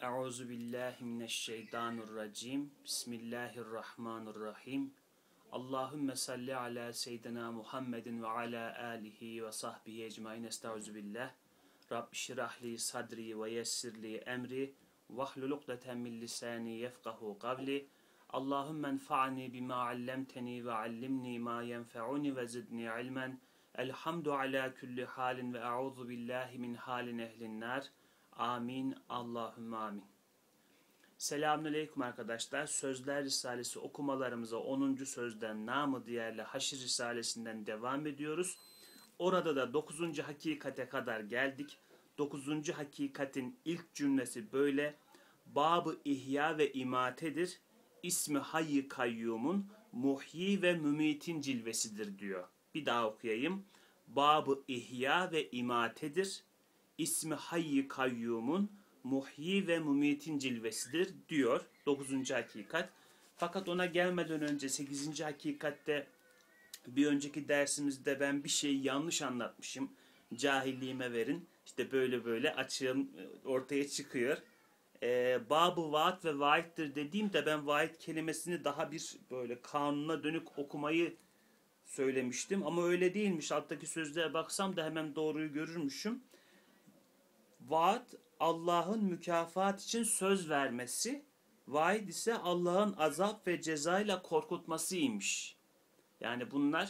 Euzu billahi mineşşeytanirracim. Bismillahirrahmanirrahim. Allahümme salli ala seyyidina Muhammedin ve ala alihi ve sahbihi ecmaîn. Estaizu billah. Rabbi şirahli sadri ve yessirli emri vahlul ukdeten min lisani yefkahu kavli. Allahümme enfa'ni bima allamteni ve allimni ma yenfe'uni ve zidni ilmen. Elhamdu ala kulli halin ve euzu billahi min halin ehlin nar. Amin. Allahümme amin. Selamünaleyküm arkadaşlar. Sözler Risalesi okumalarımıza 10. sözden namı diğerle Haşr Risalesinden devam ediyoruz. Orada da 9. hakikate kadar geldik. 9. hakikatin ilk cümlesi böyle. Bab-ı ihya ve imatedir. İsmi hayy kayyumun muhyi ve mümitin cilvesidir diyor. Bir daha okuyayım. Bab-ı ihya ve imatedir. İsmi hayy kayyumun muhyi ve mümitin cilvesidir diyor 9. hakikat. Fakat ona gelmeden önce 8. hakikatte bir önceki dersimizde ben bir şeyi yanlış anlatmışım. Cahilliğime verin. İşte böyle böyle açığım ortaya çıkıyor. Bab-ı vaat ve vaittir dediğimde ben vaat kelimesini daha bir böyle kanuna dönük okumayı söylemiştim. Ama öyle değilmiş. Alttaki sözlere baksam da hemen doğruyu görürmüşüm. Vaat Allah'ın mükafat için söz vermesi, vaid ise Allah'ın azap ve cezayla korkutmasıymış. Yani bunlar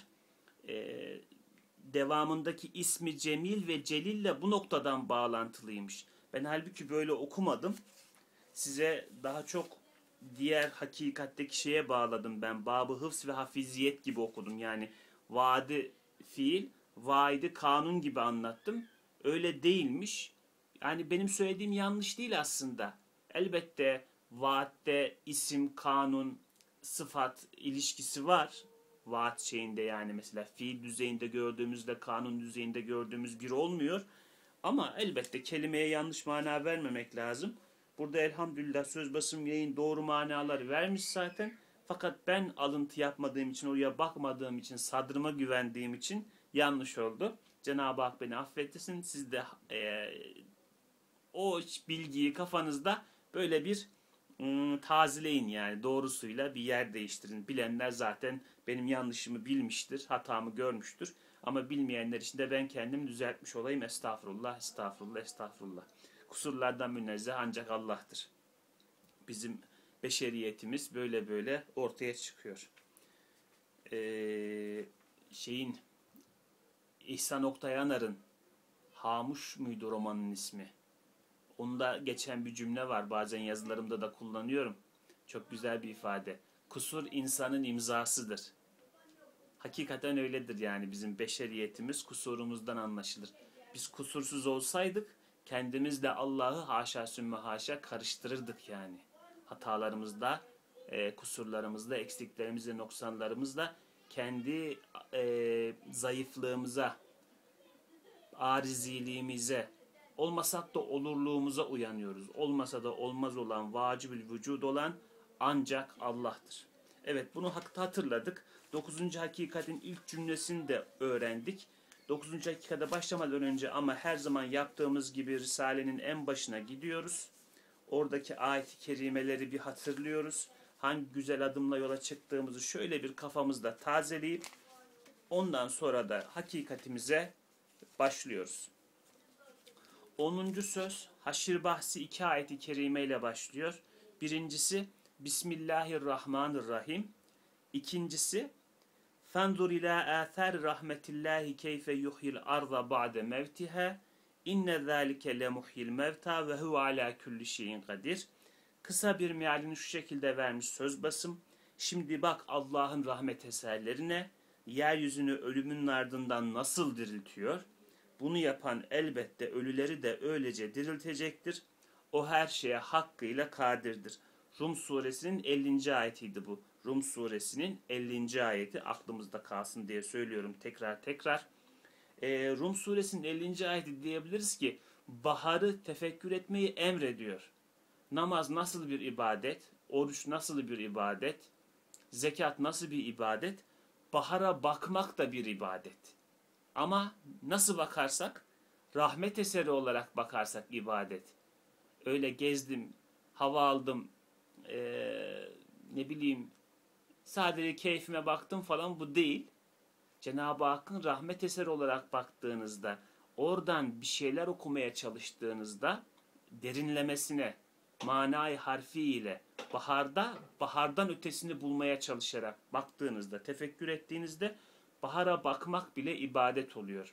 devamındaki ismi Cemil ve Celil'le bu noktadan bağlantılıymış. Ben halbuki böyle okumadım. Size daha çok diğer hakikatteki şeye bağladım ben. Bab-ı hıfz ve hafiziyet gibi okudum. Yani vaadi fiil, vaidi kanun gibi anlattım. Öyle değilmiş. Yani benim söylediğim yanlış değil aslında. Elbette vaatte isim, kanun, sıfat ilişkisi var. Vaat şeyinde yani mesela fiil düzeyinde gördüğümüzle kanun düzeyinde gördüğümüz bir olmuyor. Ama elbette kelimeye yanlış mana vermemek lazım. Burada elhamdülillah söz basım yayın doğru manaları vermiş zaten. Fakat ben alıntı yapmadığım için, oraya bakmadığım için, sadrıma güvendiğim için yanlış oldu. Cenab-ı Hak beni affetsin. Siz de o bilgiyi kafanızda böyle bir tazeleyin yani doğrusuyla bir yer değiştirin. Bilenler zaten benim yanlışımı bilmiştir, hatamı görmüştür. Ama bilmeyenler için de ben kendim düzeltmiş olayım. Estağfurullah, estağfurullah, estağfurullah. Kusurlardan münezzeh ancak Allah'tır. Bizim beşeriyetimiz böyle böyle ortaya çıkıyor. İhsan Oktayanar'ın Hamuş muydu romanın ismi? Onda geçen bir cümle var. Bazen yazılarımda da kullanıyorum. Çok güzel bir ifade. Kusur insanın imzasıdır. Hakikaten öyledir yani. Bizim beşeriyetimiz kusurumuzdan anlaşılır. Biz kusursuz olsaydık kendimizle Allah'ı haşa sümme haşa karıştırırdık yani. Hatalarımızda, kusurlarımızda, eksiklerimizle, noksanlarımızla kendi zayıflığımıza, ariziliğimize, olmasak da olurluğumuza uyanıyoruz. Olmasa da olmaz olan, vacibül vücud olan ancak Allah'tır. Evet, bunu hatırladık. 9. hakikatin ilk cümlesini de öğrendik. 9. hakikate başlamadan önce ama her zaman yaptığımız gibi Risale'nin en başına gidiyoruz. Oradaki ayet-i kerimeleri bir hatırlıyoruz. Hangi güzel adımla yola çıktığımızı şöyle bir kafamızda tazeleyip ondan sonra da hakikatimize başlıyoruz. 10. söz Haşr bahsi 2 ayet-i kerime ile başlıyor. Birincisi Bismillahirrahmanirrahim. İkincisi Fendur ila athar rahmetillahi keyfe yuhyil arda ba'de mevtiha inne zalike lemuhyil mevta ve huve ala kulli şeyin kadir. Kısa bir mealini şu şekilde vermiş söz basım. Şimdi bak Allah'ın rahmet eserlerine, yeryüzünü ölümün ardından nasıl diriltiyor? Bunu yapan elbette ölüleri de öylece diriltecektir. O her şeye hakkıyla kadirdir. Rum suresinin 50. ayetiydi bu. Rum suresinin 50. ayeti aklımızda kalsın diye söylüyorum tekrar. Rum suresinin 50. ayeti diyebiliriz ki baharı tefekkür etmeyi emrediyor. Namaz nasıl bir ibadet? Oruç nasıl bir ibadet? Zekat nasıl bir ibadet? Bahara bakmak da bir ibadet. Ama nasıl bakarsak, rahmet eseri olarak bakarsak ibadet. Öyle gezdim, hava aldım, ne bileyim sadece keyfime baktım falan, bu değil. Cenab-ı Hakk'ın rahmet eseri olarak baktığınızda, oradan bir şeyler okumaya çalıştığınızda, derinlemesine, manayı harfiyle, bahardan ötesini bulmaya çalışarak baktığınızda, tefekkür ettiğinizde, bahara bakmak bile ibadet oluyor.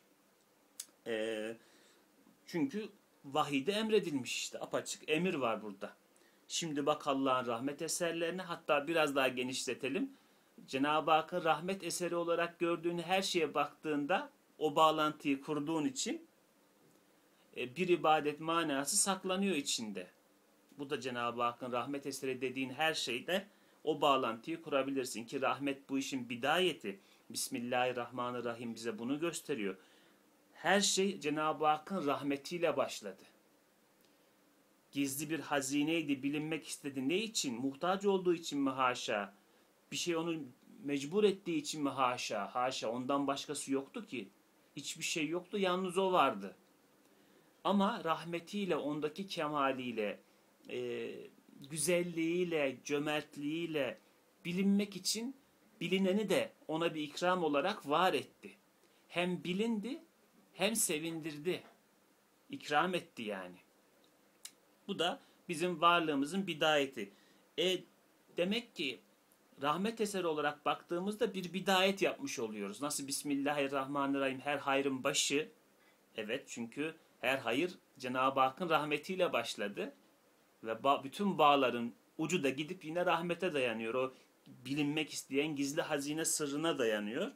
Çünkü vahide emredilmiş işte, apaçık emir var burada. Şimdi bak Allah'ın rahmet eserlerine, hatta biraz daha genişletelim. Cenab-ı Hakk'ın rahmet eseri olarak gördüğün her şeye baktığında, o bağlantıyı kurduğun için bir ibadet manası saklanıyor içinde. Bu da Cenab-ı Hakk'ın rahmet eseri dediğin her şeyde o bağlantıyı kurabilirsin ki rahmet bu işin bidayeti. Bismillahirrahmanirrahim bize bunu gösteriyor. Her şey Cenab-ı Hakk'ın rahmetiyle başladı. Gizli bir hazineydi, bilinmek istedi. Ne için? Muhtaç olduğu için mi haşa? Bir şey onu mecbur ettiği için mi haşa? Haşa, ondan başkası yoktu ki. Hiçbir şey yoktu, yalnız o vardı. Ama rahmetiyle, ondaki kemaliyle, güzelliğiyle, cömertliğiyle bilinmek için bilineni de ona bir ikram olarak var etti. Hem bilindi, hem sevindirdi. İkram etti yani. Bu da bizim varlığımızın bidayeti. Demek ki rahmet eseri olarak baktığımızda bir bidayet yapmış oluyoruz. Nasıl Bismillahirrahmanirrahim, her hayrın başı. Evet, çünkü her hayır Cenab-ı Hakk'ın rahmetiyle başladı. Ve bütün bağların ucu da gidip yine rahmete dayanıyor. O bilinmek isteyen gizli hazine sırrına dayanıyor.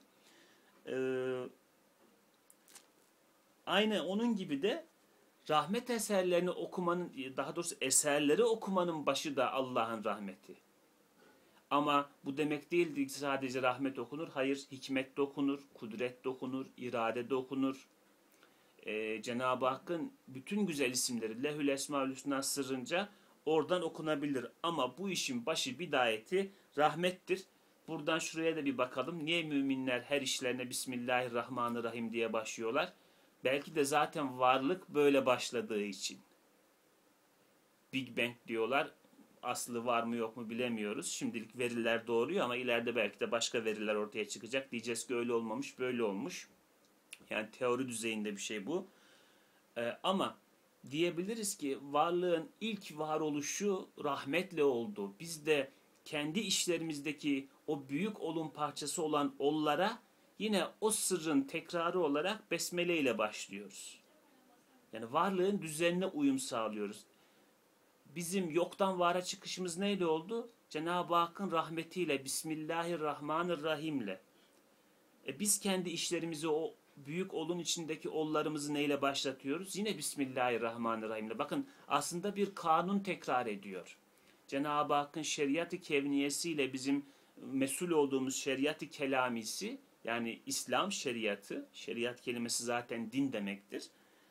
Aynı onun gibi de rahmet eserlerini okumanın, daha doğrusu eserleri okumanın başı da Allah'ın rahmeti. Ama bu demek değildir ki sadece rahmet okunur. Hayır, hikmet de okunur, kudret de okunur, irade de okunur. Cenab-ı Hakk'ın bütün güzel isimleri Lehül Esmaül Hüsna sırrınca oradan okunabilir. Ama bu işin başı, bidayeti rahmettir. Buradan şuraya da bir bakalım. Niye müminler her işlerine Bismillahirrahmanirrahim diye başlıyorlar? Belki de zaten varlık böyle başladığı için. Big Bang diyorlar. Aslı var mı yok mu bilemiyoruz. Şimdilik veriler doğruyor ama ileride belki de başka veriler ortaya çıkacak. Diyeceğiz ki öyle olmamış, böyle olmuş. Yani teori düzeyinde bir şey bu. Ama diyebiliriz ki varlığın ilk varoluşu rahmetle oldu. Biz de kendi işlerimizdeki o büyük olun parçası olan ollara yine o sırrın tekrarı olarak besmele ile başlıyoruz. Yani varlığın düzenine uyum sağlıyoruz. Bizim yoktan vara çıkışımız neyle oldu? Cenab-ı Hakk'ın rahmetiyle, Bismillahirrahmanirrahim'le. Biz kendi işlerimizi o büyük olun içindeki ollarımızı neyle başlatıyoruz? Yine Bismillahirrahmanirrahim'le. Bakın aslında bir kanun tekrar ediyor. Cenab-ı Hakk'ın şeriat-ı kevniyesiyle bizim mesul olduğumuz şeriat-ı kelamisi, yani İslam şeriatı, şeriat kelimesi zaten din demektir.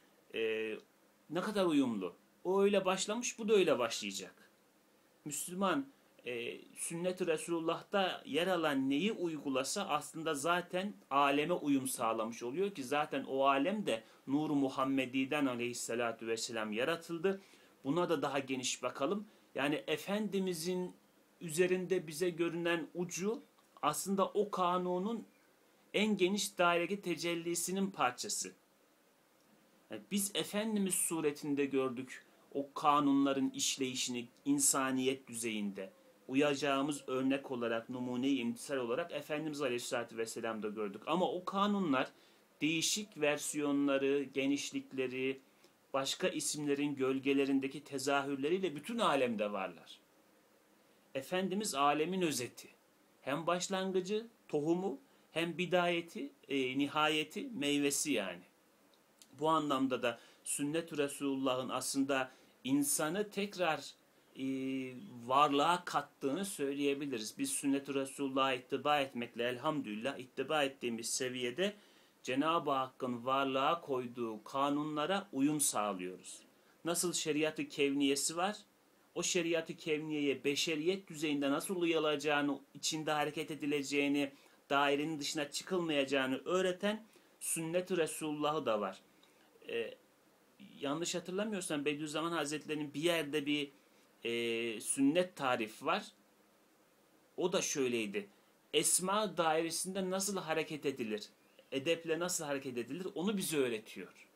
Ne kadar uyumlu. O öyle başlamış, bu da öyle başlayacak. Müslüman sünnet-i Resulullah'ta yer alan neyi uygulasa aslında zaten aleme uyum sağlamış oluyor ki zaten o alem de Nur-u Muhammedi'den aleyhissalatu vesselam yaratıldı. Buna da daha geniş bakalım. Yani Efendimizin üzerinde bize görünen ucu aslında o kanunun en geniş dairedeki tecellisinin parçası. Yani biz Efendimiz suretinde gördük o kanunların işleyişini insaniyet düzeyinde. Uyacağımız örnek olarak, numune-i imtisal olarak Efendimiz Aleyhisselatü Vesselam'da gördük. Ama o kanunlar değişik versiyonları, genişlikleri, başka isimlerin gölgelerindeki tezahürleriyle bütün alemde varlar. Efendimiz alemin özeti. Hem başlangıcı, tohumu, hem bidayeti, nihayeti, meyvesi yani. Bu anlamda da sünnet-i Resulullah'ın aslında insanı tekrar varlığa kattığını söyleyebiliriz. Biz sünnet-i Resulullah'a ittiba etmekle elhamdülillah ittiba ettiğimiz seviyede Cenab-ı Hakk'ın varlığa koyduğu kanunlara uyum sağlıyoruz. Nasıl şeriat-ı kevniyesi var? O şeriat-ı kevniyeye beşeriyet düzeyinde nasıl uyulacağını, içinde hareket edileceğini, dairenin dışına çıkılmayacağını öğreten sünnet-i Resulullah'ı da var. Yanlış hatırlamıyorsam Bediüzzaman Hazretleri'nin bir yerde bir sünnet tarifi var. O da şöyleydi. Esma dairesinde nasıl hareket edilir? Edeple nasıl hareket edilir? Onu bize öğretiyor.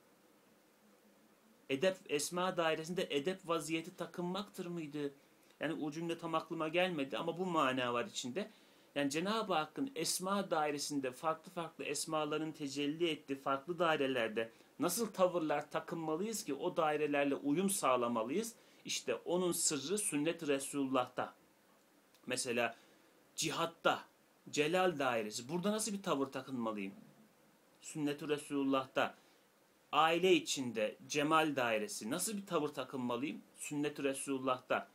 Esma dairesinde edep vaziyeti takınmaktır mıydı? Yani o cümle tam aklıma gelmedi ama bu mana var içinde. Yani Cenab-ı Hakk'ın esma dairesinde farklı farklı esmaların tecelli ettiği farklı dairelerde nasıl tavırlar takınmalıyız ki o dairelerle uyum sağlamalıyız? İşte onun sırrı sünnet-i Resulullah'ta. Mesela cihatta, celal dairesi. Burada nasıl bir tavır takınmalıyım? Sünnet-i Resulullah'ta. Aile içinde cemal dairesi. Nasıl bir tavır takınmalıyım? Sünnet-i Resulullah'ta.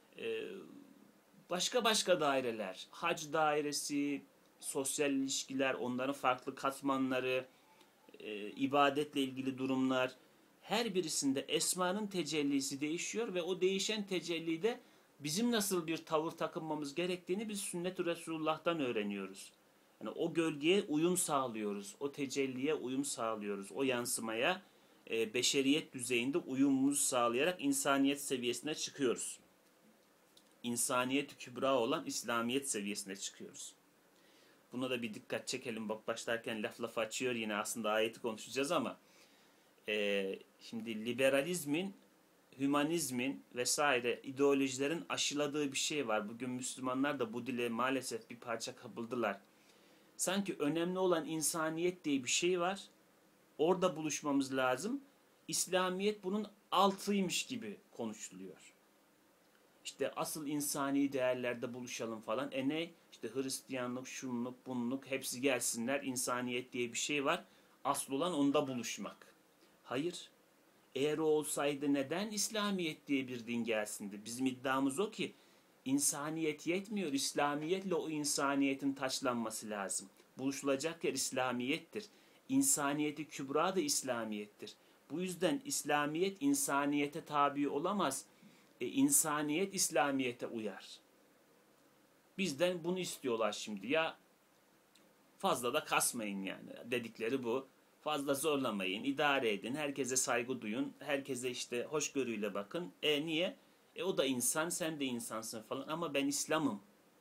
Başka başka daireler. Hac dairesi, sosyal ilişkiler, onların farklı katmanları, ibadetle ilgili durumlar. Her birisinde esmanın tecellisi değişiyor ve o değişen tecellide bizim nasıl bir tavır takınmamız gerektiğini biz sünnet-i Resulullah'tan öğreniyoruz. Yani o gölgeye uyum sağlıyoruz, o tecelliye uyum sağlıyoruz, o yansımaya beşeriyet düzeyinde uyumumuzu sağlayarak insaniyet seviyesine çıkıyoruz. İnsaniyet-i kübra olan İslamiyet seviyesine çıkıyoruz. Buna da bir dikkat çekelim. Bak başlarken laf açıyor yine aslında ayeti konuşacağız ama şimdi liberalizmin, hümanizmin vesaire ideolojilerin aşıladığı bir şey var. Bugün Müslümanlar da bu dile maalesef bir parça kapıldılar. Sanki önemli olan insaniyet diye bir şey var. Orada buluşmamız lazım. İslamiyet bunun altıymış gibi konuşuluyor. İşte asıl insani değerlerde buluşalım falan. Ne? İşte Hristiyanlık, şunluk, bunluk hepsi gelsinler. İnsaniyet diye bir şey var. Asıl olan onda buluşmak. Hayır. Eğer o olsaydı neden İslamiyet diye bir din gelsindi? Bizim iddiamız o ki insaniyet yetmiyor. İslamiyetle o insaniyetin taçlanması lazım. Buluşulacak yer İslamiyettir. İnsaniyeti kübra da İslamiyettir. Bu yüzden İslamiyet insaniyete tabi olamaz. İnsaniyet İslamiyete uyar. Bizden bunu istiyorlar şimdi. Ya fazla da kasmayın yani. Dedikleri bu. Fazla zorlamayın, idare edin, herkese saygı duyun, herkese işte hoşgörüyle bakın. Niye? O da insan, sen de insansın falan ama ben İslam'ım.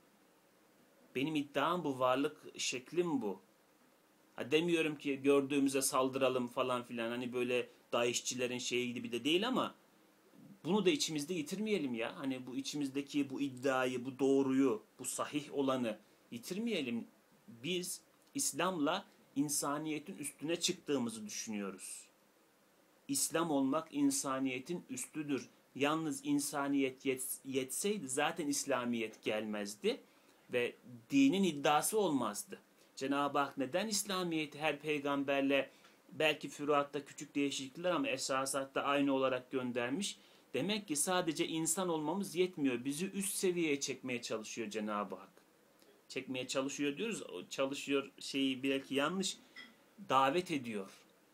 Benim iddiam bu, varlık şeklim bu. Demiyorum ki gördüğümüze saldıralım falan filan, hani böyle DAEŞ'çilerin şeyi gibi de değil ama bunu da içimizde yitirmeyelim ya. Hani bu içimizdeki bu iddiayı, bu doğruyu, bu sahih olanı yitirmeyelim. Biz İslam'la insaniyetin üstüne çıktığımızı düşünüyoruz. İslam olmak insaniyetin üstüdür. Yalnız insaniyet yetseydi zaten İslamiyet gelmezdi ve dinin iddiası olmazdı. Cenab-ı Hak neden İslamiyet'i her peygamberle belki füruatta küçük değişiklikler ama esasatta aynı olarak göndermiş? Demek ki sadece insan olmamız yetmiyor. Bizi üst seviyeye çekmeye çalışıyor Cenab-ı Hak. Çekmeye çalışıyor diyoruz. O çalışıyor şeyi belki yanlış. Davet ediyor.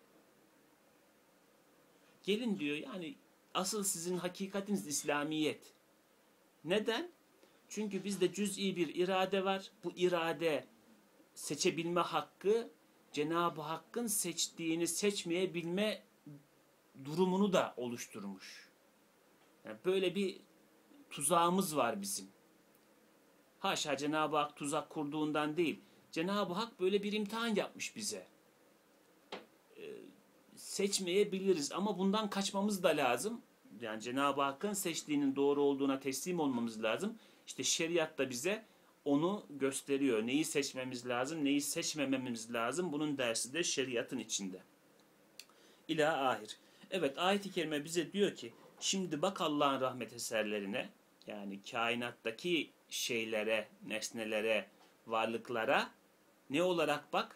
Gelin diyor, yani asıl sizin hakikatiniz İslamiyet. Neden? Çünkü bizde cüz'i bir irade var. Bu irade seçebilme hakkı Cenab-ı Hakk'ın seçtiğini seçmeyebilme durumunu da oluşturmuş. Yani böyle bir tuzağımız var bizim. Haşa, Cenab-ı Hak tuzak kurduğundan değil. Cenab-ı Hak böyle bir imtihan yapmış bize. Seçmeyebiliriz ama bundan kaçmamız da lazım. Yani Cenab-ı Hakk'ın seçtiğinin doğru olduğuna teslim olmamız lazım. İşte şeriat da bize onu gösteriyor. Neyi seçmemiz lazım, neyi seçmememiz lazım. Bunun dersi de şeriatın içinde. İlâ ahir. Evet, ayet-i kerime bize diyor ki, şimdi bak Allah'ın rahmet eserlerine, yani kainattaki şeylere, nesnelere, varlıklara ne olarak bak?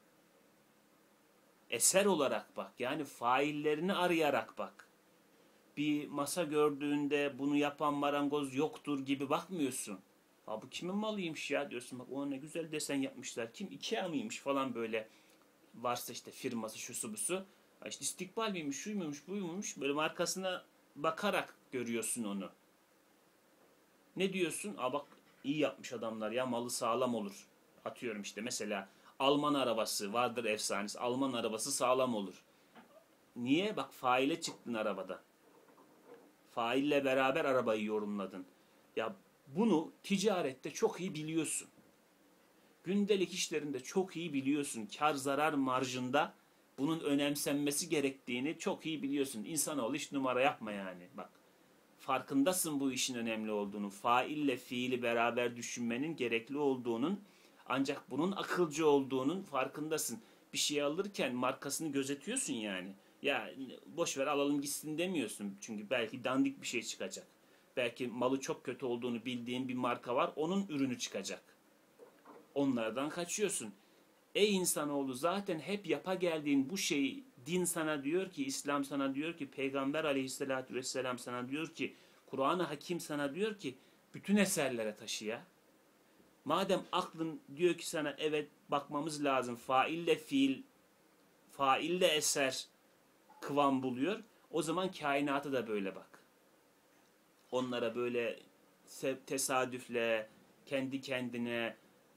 Eser olarak bak. Yani faillerini arayarak bak. Bir masa gördüğünde bunu yapan marangoz yoktur gibi bakmıyorsun. Ha, bu kimin malıymış ya diyorsun. Bak ona ne güzel desen yapmışlar. Kim? IKEA mıymış falan böyle. Varsa işte firması şusu busu. Ha işte İstikbal miymiş, şuymuş, buymuş. Böyle markasına bakarak görüyorsun onu. Ne diyorsun? Aa bak iyi yapmış adamlar ya, malı sağlam olur. Atıyorum işte mesela Alman arabası vardır efsanesi. Alman arabası sağlam olur. Niye? Bak faile çıktın arabada. Faille beraber arabayı yorumladın. Ya bunu ticarette çok iyi biliyorsun. Gündelik işlerinde çok iyi biliyorsun. Kar zarar marjında bunun önemsenmesi gerektiğini çok iyi biliyorsun. İnsanoğlu hiç numara yapma yani. Bak, farkındasın bu işin önemli olduğunu. Faille fiili beraber düşünmenin gerekli olduğunun, ancak bunun akılcı olduğunun farkındasın. Bir şey alırken markasını gözetiyorsun yani. Ya boş ver alalım gitsin demiyorsun. Çünkü belki dandik bir şey çıkacak. Belki malı çok kötü olduğunu bildiğin bir marka var. Onun ürünü çıkacak. Onlardan kaçıyorsun. Ey insanoğlu, zaten hep yapa geldiğin bu şeyi din sana diyor ki, İslam sana diyor ki, Peygamber aleyhissalatü vesselam sana diyor ki, Kur'an-ı Hakim sana diyor ki, bütün eserlere taşı ya. Madem aklın diyor ki sana evet bakmamız lazım, faille fiil, faille eser kıvam buluyor, o zaman kainatı da böyle bak. Onlara böyle tesadüfle, kendi kendine,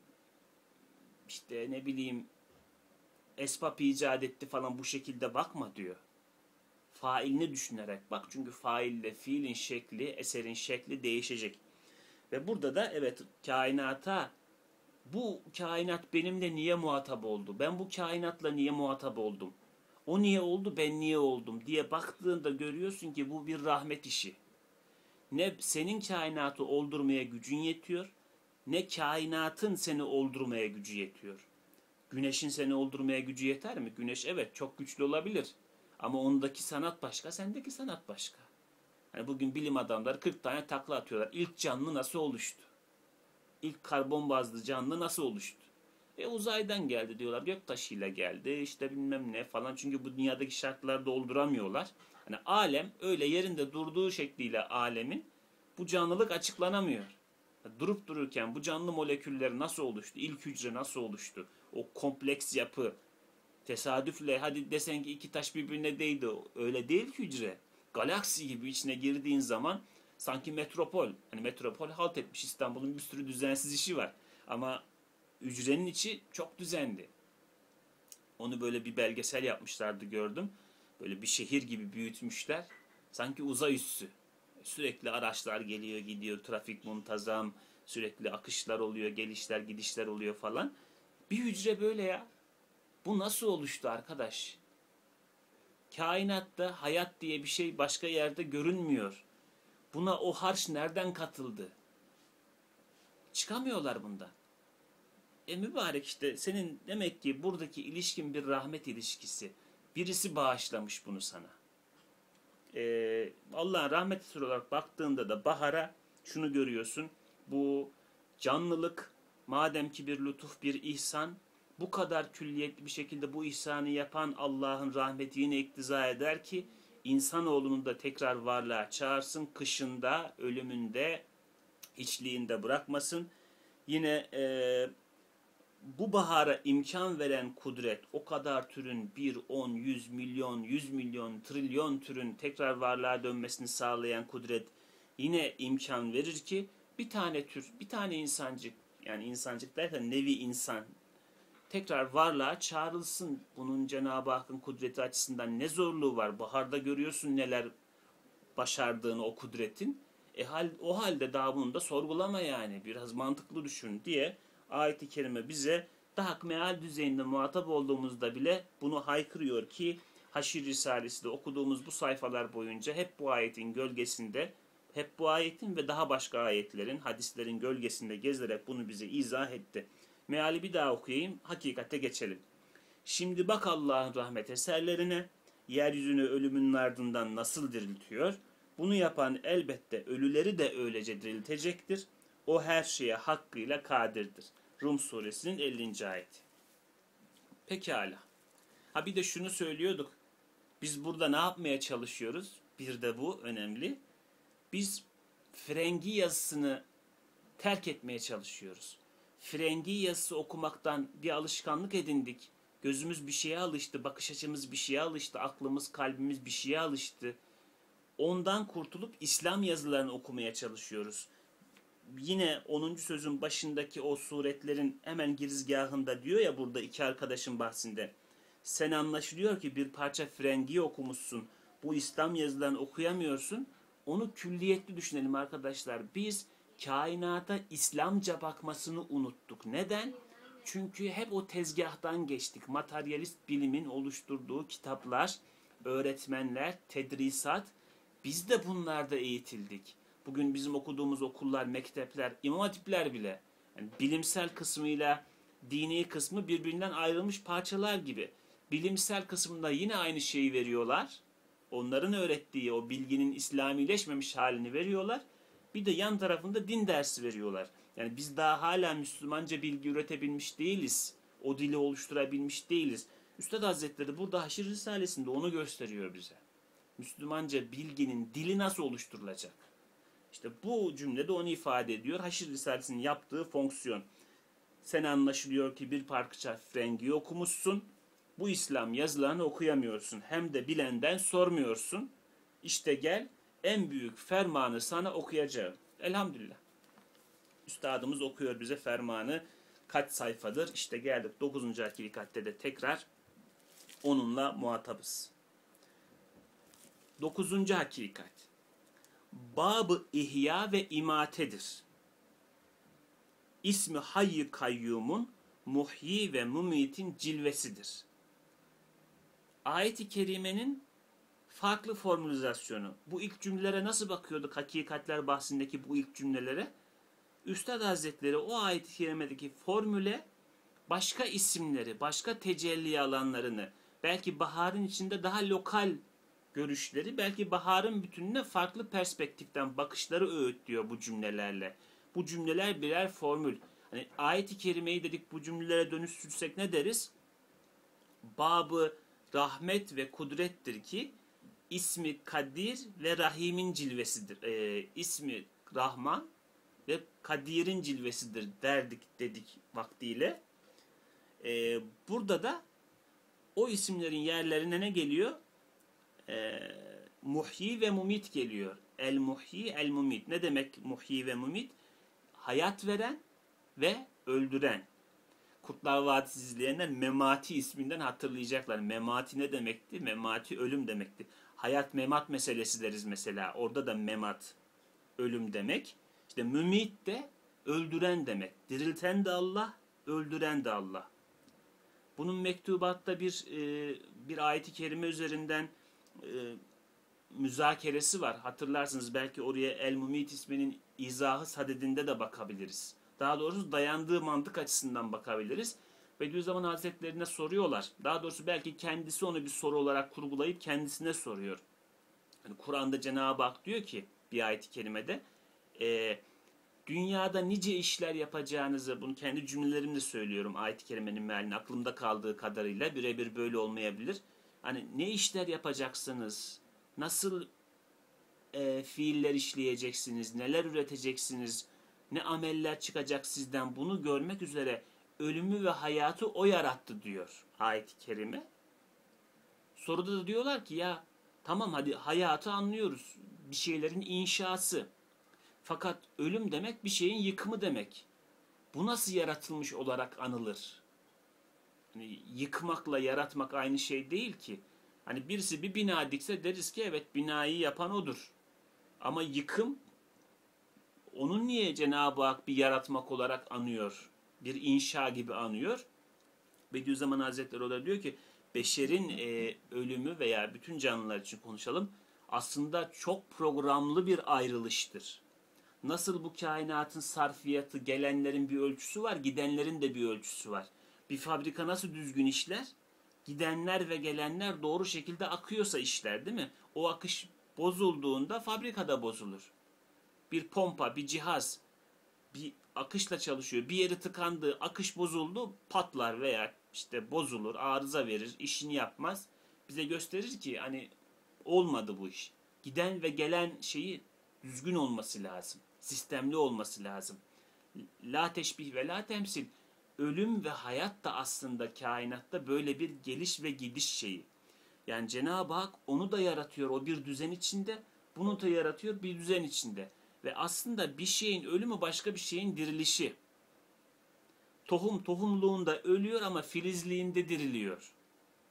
işte ne bileyim esbab icat etti falan, bu şekilde bakma diyor. Failini düşünerek bak, çünkü faille fiilin şekli, eserin şekli değişecek. Ve burada da evet kainata, bu kainat benimle niye muhatap oldu? Ben bu kainatla niye muhatap oldum? O niye oldu, ben niye oldum diye baktığında görüyorsun ki bu bir rahmet işi. Ne senin kainatı oldurmaya gücün yetiyor, ne kainatın seni oldurmaya gücü yetiyor. Güneşin seni oldurmaya gücü yeter mi? Güneş evet çok güçlü olabilir. Ama ondaki sanat başka, sendeki sanat başka. Hani bugün bilim adamları 40 tane takla atıyorlar. İlk canlı nasıl oluştu? İlk karbon bazlı canlı nasıl oluştu? Uzaydan geldi diyorlar. Göktaşıyla geldi. İşte bilmem ne falan. Çünkü bu dünyadaki şartları dolduramıyorlar. Hani alem öyle yerinde durduğu şekliyle alemin bu canlılık açıklanamıyor. Durup dururken bu canlı moleküller nasıl oluştu? İlk hücre nasıl oluştu? O kompleks yapı, tesadüfle hadi desen ki iki taş birbirine değdi. Öyle değil ki hücre. Galaksi gibi içine girdiğin zaman sanki metropol. Hani metropol halt etmiş. İstanbul'un bir sürü düzensiz işi var. Ama hücrenin içi çok düzenli. Onu böyle bir belgesel yapmışlardı, gördüm. Böyle bir şehir gibi büyütmüşler. Sanki uzay üssü. Sürekli araçlar geliyor gidiyor. Trafik muntazam. Sürekli akışlar oluyor. Gelişler gidişler oluyor falan. Bir hücre böyle ya. Bu nasıl oluştu arkadaş? Kainatta hayat diye bir şey başka yerde görünmüyor. Buna o harç nereden katıldı? Çıkamıyorlar bundan. Mübarek işte senin demek ki buradaki ilişkin bir rahmet ilişkisi. Birisi bağışlamış bunu sana. Allah'ın rahmeti olarak baktığında da bahara şunu görüyorsun. Bu canlılık madem ki bir lütuf, bir ihsan, bu kadar külliyetli bir şekilde bu ihsanı yapan Allah'ın rahmeti yine iktiza eder ki insanoğlunu da tekrar varlığa çağırsın. Kışında, ölümünde, hiçliğinde bırakmasın. Yine bu bahara imkan veren kudret, o kadar türün 1, 10, 100 milyon, 100 milyon, trilyon türün tekrar varlığa dönmesini sağlayan kudret yine imkan verir ki bir tane tür, bir tane insancık, yani insancık derken nevi insan tekrar varlığa çağrılsın. Bunun Cenab-ı Hakk'ın kudreti açısından ne zorluğu var? Baharda görüyorsun neler başardığını o kudretin. O halde daha bunu da sorgulama yani. Biraz mantıklı düşün diye ayet-i kerime bize daha meal düzeyinde muhatap olduğumuzda bile bunu haykırıyor ki Haşr Risalesi'de okuduğumuz bu sayfalar boyunca hep bu ayetin gölgesinde, hep bu ayetin ve daha başka ayetlerin, hadislerin gölgesinde gezerek bunu bize izah etti. Meali bir daha okuyayım, hakikate geçelim. Şimdi bak Allah'ın rahmet eserlerine, yeryüzünü ölümün ardından nasıl diriltiyor? Bunu yapan elbette ölüleri de öylece diriltecektir. O her şeye hakkıyla kadirdir. Rum suresinin 50. ayeti. Pekala. Bir de şunu söylüyorduk. Biz burada ne yapmaya çalışıyoruz? Bir de bu önemli. Biz frengi yazısını terk etmeye çalışıyoruz. Frengi yazısı okumaktan bir alışkanlık edindik. Gözümüz bir şeye alıştı, bakış açımız bir şeye alıştı, aklımız, kalbimiz bir şeye alıştı. Ondan kurtulup İslam yazılarını okumaya çalışıyoruz. Yine 10. sözün başındaki o suretlerin hemen girizgahında diyor ya, burada iki arkadaşın bahsinde. Sen anlaşılıyor ki bir parça frengi okumuşsun. Bu İslam yazılarını okuyamıyorsun. Onu külliyetli düşünelim arkadaşlar. Biz kainata İslamca bakmasını unuttuk. Neden? Çünkü hep o tezgahtan geçtik. Materyalist bilimin oluşturduğu kitaplar, öğretmenler, tedrisat. Biz de bunlarda eğitildik. Bugün bizim okuduğumuz okullar, mektepler, imam hatipler bile yani bilimsel kısmıyla dini kısmı birbirinden ayrılmış parçalar gibi. Bilimsel kısmında yine aynı şeyi veriyorlar. Onların öğrettiği o bilginin İslamileşmemiş halini veriyorlar. Bir de yan tarafında din dersi veriyorlar. Yani biz daha hala Müslümanca bilgi üretebilmiş değiliz. O dili oluşturabilmiş değiliz. Üstad Hazretleri burada Haşr Risalesi'nde onu gösteriyor bize. Müslümanca bilginin dili nasıl oluşturulacak? İşte bu cümlede onu ifade ediyor. Haşr Risalesi'nin yaptığı fonksiyon. Sen anlaşılıyor ki bir parça frengi okumuşsun. Bu İslam yazılarını okuyamıyorsun. Hem de bilenden sormuyorsun. İşte gel en büyük fermanı sana okuyacağım. Elhamdülillah. Üstadımız okuyor bize fermanı. Kaç sayfadır? İşte geldik 9. hakikatte de tekrar onunla muhatabız. 9. hakikat. Bab-ı ihya ve imatedir. İsmi Hayy-i Kayyum'un muhyi ve mumitin cilvesidir. Ayet-i kerimenin farklı formülizasyonu. Bu ilk cümlelere nasıl bakıyorduk hakikatler bahsindeki bu ilk cümlelere? Üstad Hazretleri o ayet-i kerimedeki formüle başka isimleri, başka tecelli alanlarını, belki baharın içinde daha lokal görüşleri, belki baharın bütününe farklı perspektiften bakışları öğütlüyor bu cümlelerle. Bu cümleler birer formül. Hani ayet-i kerimeyi dedik bu cümlelere dönüştürsek ne deriz? Babı rahmet ve kudrettir ki ismi Kadir ve Rahim'in cilvesidir. İsmi Rahman ve Kadir'in cilvesidir dedik vaktiyle. Burada da o isimlerin yerlerine ne geliyor? Muhyi ve mumit geliyor. El muhyi, el mumit. Ne demek muhyi ve mumit? Hayat veren ve öldüren. Kurtlar Vadisi izleyenler Memati isminden hatırlayacaklar. Memati ne demekti? Memati ölüm demekti. Hayat memat meselesi deriz mesela. Orada da memat ölüm demek. İşte mümit de öldüren demek. Dirilten de Allah, öldüren de Allah. Bunun mektubatta bir ayet-i kerime üzerinden müzakeresi var. Hatırlarsınız belki oraya El-Mumit isminin izahı sadedinde de bakabiliriz. Daha doğrusu dayandığı mantık açısından bakabiliriz. Bediüzzaman Hazretlerine soruyorlar. Daha doğrusu belki kendisi onu bir soru olarak kurgulayıp kendisine soruyor. Yani Kur'an'da Cenab-ı Hak diyor ki bir ayet-i kerimede dünyada nice işler yapacağınızı, bunu kendi cümlelerimle söylüyorum ayet-i kerimenin mealini aklımda kaldığı kadarıyla birebir böyle olmayabilir. Hani ne işler yapacaksınız? Nasıl fiiller işleyeceksiniz? Neler üreteceksiniz? Ne ameller çıkacak sizden? Bunu görmek üzere ölümü ve hayatı o yarattı diyor ayet-i kerime. Soruda da diyorlar ki ya tamam hadi hayatı anlıyoruz. Bir şeylerin inşası. Fakat ölüm demek bir şeyin yıkımı demek. Bu nasıl yaratılmış olarak anılır? Yani yıkmakla yaratmak aynı şey değil ki. Hani birisi bir bina dikse deriz ki evet binayı yapan odur. Ama yıkım onun niye Cenab-ı Hak bir yaratmak olarak anıyor? Bir inşa gibi anıyor. Bediüzzaman Hazretleri orada diyor ki beşerin ölümü veya bütün canlılar için konuşalım aslında çok programlı bir ayrılıştır. Nasıl bu kainatın sarfiyatı, gelenlerin bir ölçüsü var, gidenlerin de bir ölçüsü var. Bir fabrika nasıl düzgün işler? Gidenler ve gelenler doğru şekilde akıyorsa işler değil mi? O akış bozulduğunda fabrikada bozulur. Bir pompa, bir cihaz bir akışla çalışıyor. Bir yeri tıkandı, akış bozuldu, patlar veya işte bozulur, arıza verir, işini yapmaz. Bize gösterir ki hani olmadı bu iş. Giden ve gelen şeyi düzgün olması lazım. Sistemli olması lazım. La teşbih ve la temsil. Ölüm ve hayat da aslında kainatta böyle bir geliş ve gidiş şeyi. Yani Cenab-ı Hak onu da yaratıyor o bir düzen içinde, bunu da yaratıyor bir düzen içinde. Ve aslında bir şeyin ölümü başka bir şeyin dirilişi. Tohum tohumluğunda ölüyor ama filizliğinde diriliyor.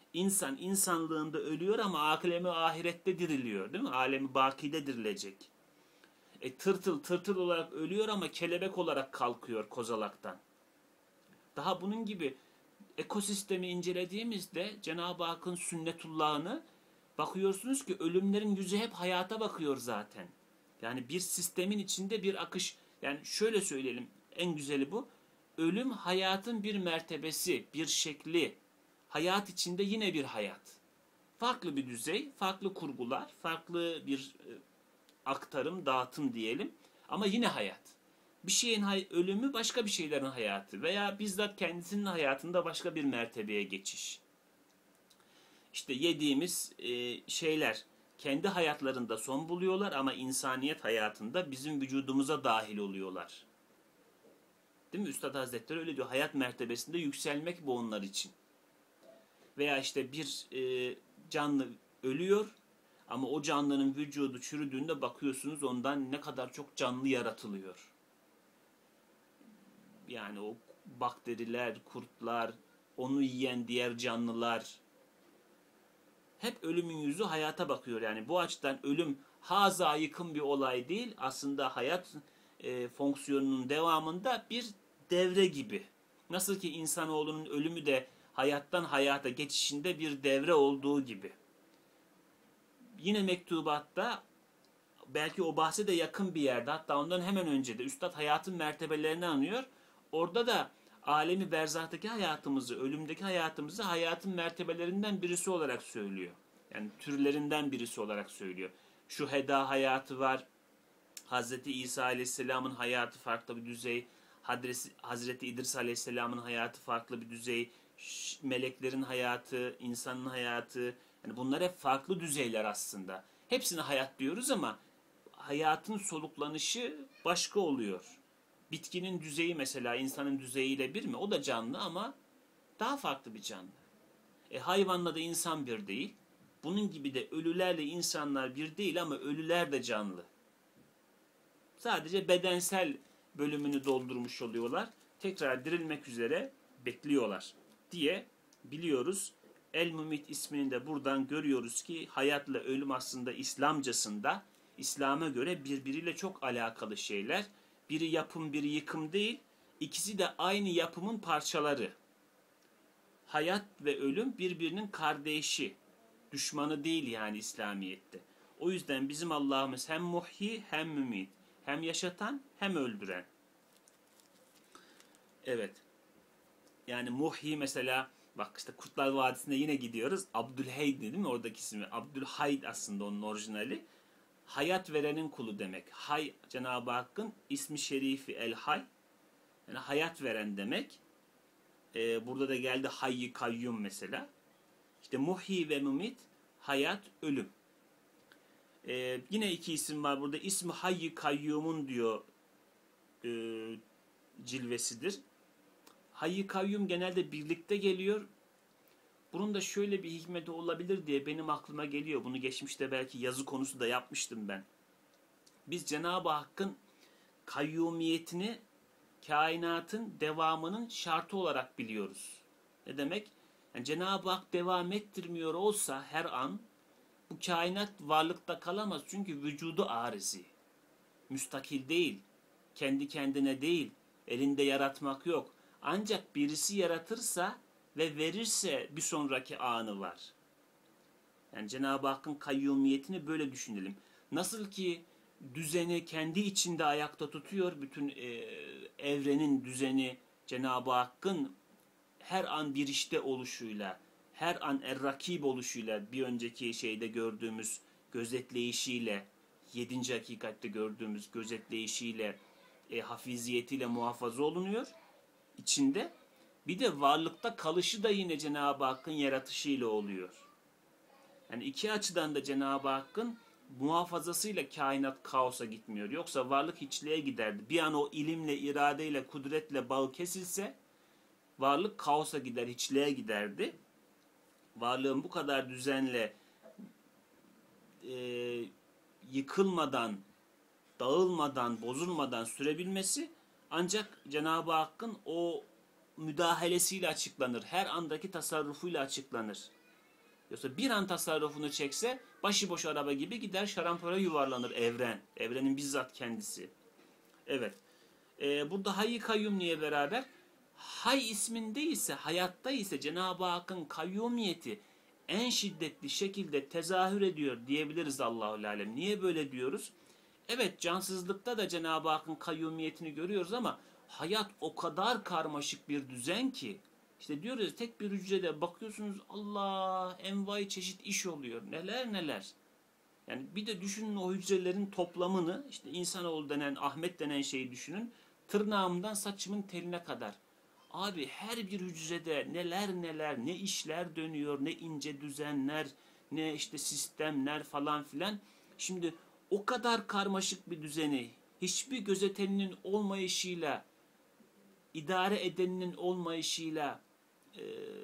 İnsan insanlığında ölüyor ama alemi ahirette diriliyor, değil mi? Alemi bakide dirilecek. Tırtıl olarak ölüyor ama kelebek olarak kalkıyor kozalaktan. Daha bunun gibi ekosistemi incelediğimizde Cenab-ı Hakk'ın sünnetullahını bakıyorsunuz ki ölümlerin yüzü hep hayata bakıyor zaten. Yani bir sistemin içinde bir akış. Yani şöyle söyleyelim, en güzeli bu. Ölüm hayatın bir mertebesi, bir şekli. Hayat içinde yine bir hayat. Farklı bir düzey, farklı kurgular, farklı bir aktarım, dağıtım diyelim. Ama yine hayat. Bir şeyin ölümü başka bir şeylerin hayatı veya bizzat kendisinin hayatında başka bir mertebeye geçiş. İşte yediğimiz şeyler kendi hayatlarında son buluyorlar ama insaniyet hayatında bizim vücudumuza dahil oluyorlar. Değil mi? Üstad Hazretleri öyle diyor. Hayat mertebesinde yükselmek bu onlar için. Veya işte bir canlı ölüyor ama o canlının vücudu çürüdüğünde bakıyorsunuz ondan ne kadar çok canlı yaratılıyor. Yani o bakteriler, kurtlar, onu yiyen diğer canlılar hep ölümün yüzü hayata bakıyor. Yani bu açıdan ölüm haza yıkım bir olay değil. Aslında hayat fonksiyonunun devamında bir devre gibi. Nasıl ki insanoğlunun ölümü de hayattan hayata geçişinde bir devre olduğu gibi. Yine mektubatta belki o bahse de yakın bir yerde, hatta ondan hemen önce de Üstad hayatın mertebelerini anıyor. Orada da alemi berzahtaki hayatımızı, ölümdeki hayatımızı hayatın mertebelerinden birisi olarak söylüyor. Yani türlerinden birisi olarak söylüyor. Şuheda hayatı var. Hazreti İsa Aleyhisselam'ın hayatı farklı bir düzey. Hazreti İdris Aleyhisselam'ın hayatı farklı bir düzey. Meleklerin hayatı, insanın hayatı. Yani bunlar hep farklı düzeyler aslında. Hepsine hayat diyoruz ama hayatın soluklanışı başka oluyor. Bitkinin düzeyi mesela insanın düzeyiyle bir mi? O da canlı ama daha farklı bir canlı. Hayvanla da insan bir değil. Bunun gibi de ölülerle insanlar bir değil ama ölüler de canlı. Sadece bedensel bölümünü doldurmuş oluyorlar. Tekrar dirilmek üzere bekliyorlar diye biliyoruz. El-Mumit ismini de buradan görüyoruz ki hayatla ölüm aslında İslamcasında İslam'a göre birbiriyle çok alakalı şeyler. Biri yapım, biri yıkım değil. İkisi de aynı yapımın parçaları. Hayat ve ölüm birbirinin kardeşi. Düşmanı değil yani İslamiyet'te. O yüzden bizim Allah'ımız hem muhyi hem mümit. Hem yaşatan hem öldüren. Evet. Yani muhyi mesela, bak işte Kurtlar Vadisi'ne yine gidiyoruz. Abdülheyd değil mi oradaki ismi? Abdülhayd aslında onun orijinali. Hayat verenin kulu demek. Hay, Cenab-ı Hakk'ın ismi şerifi El Hay. Yani hayat veren demek. Burada da geldi Hayy Kayyum mesela. İşte muhyi ve mumit, hayat, ölüm. Yine iki isim var burada. İsmi Hayy Kayyum'un diyor cilvesidir. Hayy Kayyum genelde birlikte geliyor. Bunun da şöyle bir hikmeti olabilir diye benim aklıma geliyor. Bunu geçmişte belki yazı konusu da yapmıştım ben. Biz Cenab-ı Hakk'ın kayyumiyetini kainatın devamının şartı olarak biliyoruz. Ne demek? Yani Cenab-ı Hak devam ettirmiyor olsa her an bu kainat varlıkta kalamaz. Çünkü vücudu arizi. Müstakil değil. Kendi kendine değil. Elinde yaratmak yok. Ancak birisi yaratırsa ve verirse bir sonraki anı var. Yani Cenab-ı Hakk'ın kayyumiyetini böyle düşünelim. Nasıl ki düzeni kendi içinde ayakta tutuyor, bütün evrenin düzeni Cenab-ı Hakk'ın her an bir işte oluşuyla, her an er-rakib oluşuyla, bir önceki şeyde gördüğümüz gözetleyişiyle, 7. hakikatte gördüğümüz gözetleyişiyle, hafiziyetiyle muhafaza olunuyor içinde. Bir de varlıkta kalışı da yine Cenab-ı Hakk'ın yaratışıyla oluyor. Yani iki açıdan da Cenab-ı Hakk'ın muhafazasıyla kainat kaosa gitmiyor. Yoksa varlık hiçliğe giderdi. Bir an o ilimle, iradeyle, kudretle bağı kesilse varlık kaosa gider, hiçliğe giderdi. Varlığın bu kadar düzenle yıkılmadan, dağılmadan, bozulmadan sürebilmesi ancak Cenab-ı Hakk'ın o müdahalesiyle açıklanır. Her andaki tasarrufuyla açıklanır. Yoksa bir an tasarrufunu çekse başıboş araba gibi gider şarampora yuvarlanır evren. Evrenin bizzat kendisi. Evet. Burada Hayy Kayyum niye beraber? Hay isminde ise, hayatta ise Cenab-ı Hakk'ın kayyumiyeti en şiddetli şekilde tezahür ediyor diyebiliriz Allahü alem. Niye böyle diyoruz? Evet, cansızlıkta da Cenab-ı Hakk'ın kayyumiyetini görüyoruz ama hayat o kadar karmaşık bir düzen ki, işte diyoruz ya, tek bir hücrede bakıyorsunuz Allah, envai çeşit iş oluyor. Neler neler. Yani bir de düşünün o hücrelerin toplamını, işte insanoğlu denen, Ahmet denen şeyi düşünün. Tırnağımdan saçımın teline kadar. Abi her bir hücrede neler neler, ne işler dönüyor, ne ince düzenler, ne işte sistemler falan filan. Şimdi o kadar karmaşık bir düzeni hiçbir gözeteninin olmayışıyla, idare edeninin olmayışıyla, e,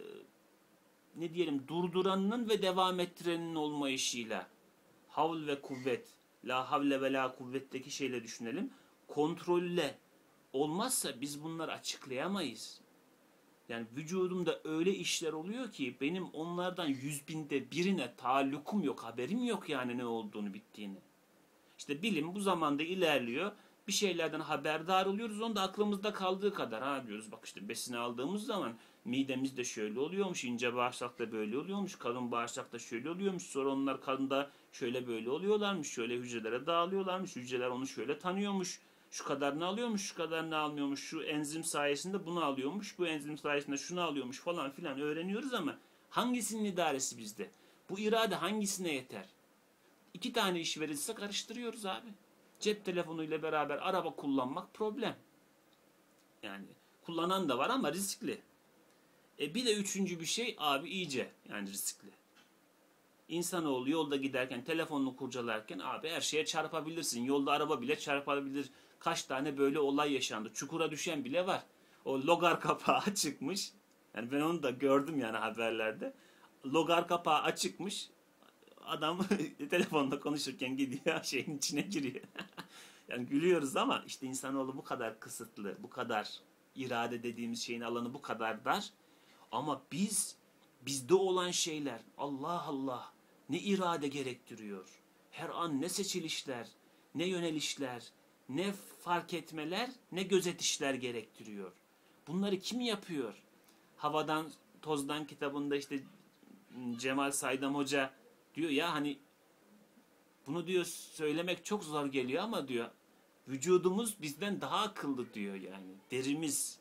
ne diyelim, durduranının ve devam ettirenin olmayışıyla, havl ve kuvvet, la havle ve la kuvvetteki şeyle düşünelim, kontrolle olmazsa biz bunları açıklayamayız. Yani vücudumda öyle işler oluyor ki benim onlardan 100.000'de birine taallukum yok, haberim yok yani ne olduğunu, bittiğini. İşte bilim bu zamanda ilerliyor. Bir şeylerden haberdar oluyoruz. Onu da aklımızda kaldığı kadar ha diyoruz. Bak işte besini aldığımız zaman midemizde şöyle oluyormuş, ince bağırsakta böyle oluyormuş, kalın bağırsakta şöyle oluyormuş. Sonra onlar karında şöyle böyle oluyorlarmış, şöyle hücrelere dağılıyorlarmış. Hücreler onu şöyle tanıyormuş. Şu kadarını alıyormuş, şu kadarını almıyormuş. Şu enzim sayesinde bunu alıyormuş, bu enzim sayesinde şunu alıyormuş falan filan öğreniyoruz ama hangisinin idaresi bizde? Bu irade hangisine yeter? 2 tane iş verilse karıştırıyoruz abi. Cep telefonuyla beraber araba kullanmak problem. Yani kullanan da var ama riskli. Bir de üçüncü bir şey abi iyice yani riskli. İnsanoğlu yolda giderken, telefonunu kurcalarken abi her şeye çarpabilirsin. Yolda araba bile çarpabilir. Kaç tane böyle olay yaşandı. Çukura düşen bile var. O logar kapağı çıkmış. Yani ben onu da gördüm yani haberlerde. Logar kapağı açıkmış. Adam telefonda konuşurken gidiyor şeyin içine giriyor. Yani gülüyoruz ama işte insanoğlu bu kadar kısıtlı, bu kadar irade dediğimiz şeyin alanı bu kadar dar. Ama bizde olan şeyler Allah Allah ne irade gerektiriyor. Her an ne seçilişler, ne yönelişler, ne fark etmeler, ne gözetişler gerektiriyor. Bunları kim yapıyor? Havadan Tozdan kitabında işte Cemal Saydam Hoca diyor ya, hani bunu diyor söylemek çok zor geliyor ama diyor vücudumuz bizden daha akıllı diyor yani. Derimiz,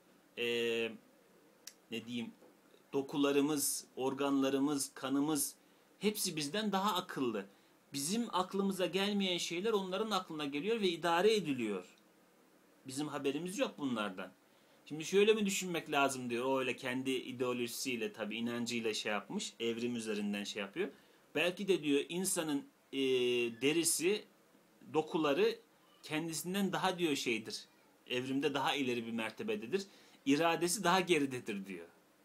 ne diyeyim, dokularımız, organlarımız, kanımız hepsi bizden daha akıllı. Bizim aklımıza gelmeyen şeyler onların aklına geliyor ve idare ediliyor. Bizim haberimiz yok bunlardan. Şimdi şöyle mi düşünmek lazım diyor. O öyle kendi ideolojisiyle, tabii inancıyla şey yapmış. Evrim üzerinden şey yapıyor. Belki de diyor insanın derisi, dokuları kendisinden daha diyor şeydir. Evrimde daha ileri bir mertebededir. İradesi daha geridedir diyor.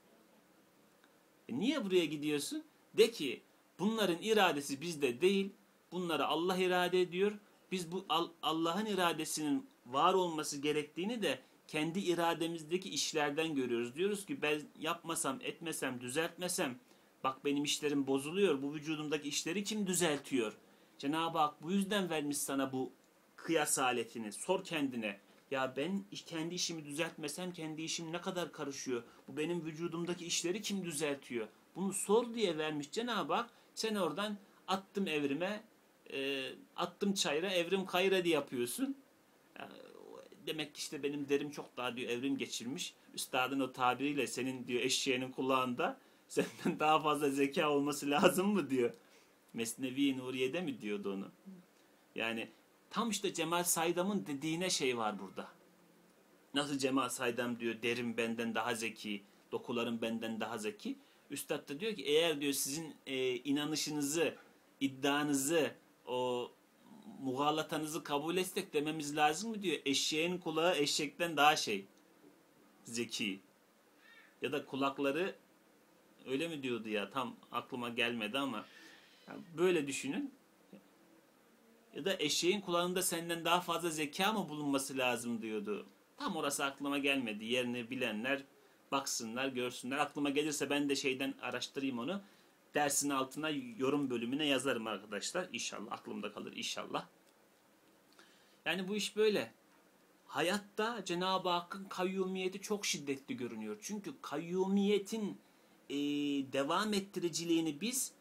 Niye buraya gidiyorsun? De ki bunların iradesi bizde değil. Bunları Allah irade ediyor. Biz bu Allah'ın iradesinin var olması gerektiğini de kendi irademizdeki işlerden görüyoruz. Diyoruz ki ben yapmasam, etmesem, düzeltmesem bak benim işlerim bozuluyor. Bu vücudumdaki işleri kim düzeltiyor? Cenab-ı Hak bu yüzden vermiş sana bu kıyas aletini. Sor kendine. Ya ben kendi işimi düzeltmesem kendi işim ne kadar karışıyor? Bu benim vücudumdaki işleri kim düzeltiyor? Bunu sor diye vermiş Cenab-ı Hak. Sen oradan attım evrime, attım çayıra, evrim kayıra diye yapıyorsun. Demek ki işte benim derim çok daha diyor evrim geçirmiş. Üstadın o tabiriyle senin diyor eşeğinin kulağında senden daha fazla zeka olması lazım mı diyor. Mesnevi Nuriye'de mi diyordu onu? Yani tam işte Cemal Saydam'ın dediğine şey var burada. Nasıl Cemal Saydam diyor derim benden daha zeki, dokularım benden daha zeki. Üstad da diyor ki eğer diyor sizin inanışınızı, iddianızı, o muğalatanızı kabul etsek dememiz lazım mı diyor. Eşeğin kulağı eşekten daha şey, zeki. Ya da kulakları öyle mi diyordu ya, tam aklıma gelmedi ama yani böyle düşünün. Ya da eşeğin kulağında senden daha fazla zeka mı bulunması lazım diyordu. Tam orası aklıma gelmedi. Yerini bilenler baksınlar, görsünler. Aklıma gelirse ben de şeyden araştırayım onu. dersin altına yorum bölümüne yazarım arkadaşlar. İnşallah aklımda kalır inşallah. Yani bu iş böyle. Hayatta Cenab-ı Hakk'ın kayyumiyeti çok şiddetli görünüyor. Çünkü kayyumiyetin devam ettiriciliğini biz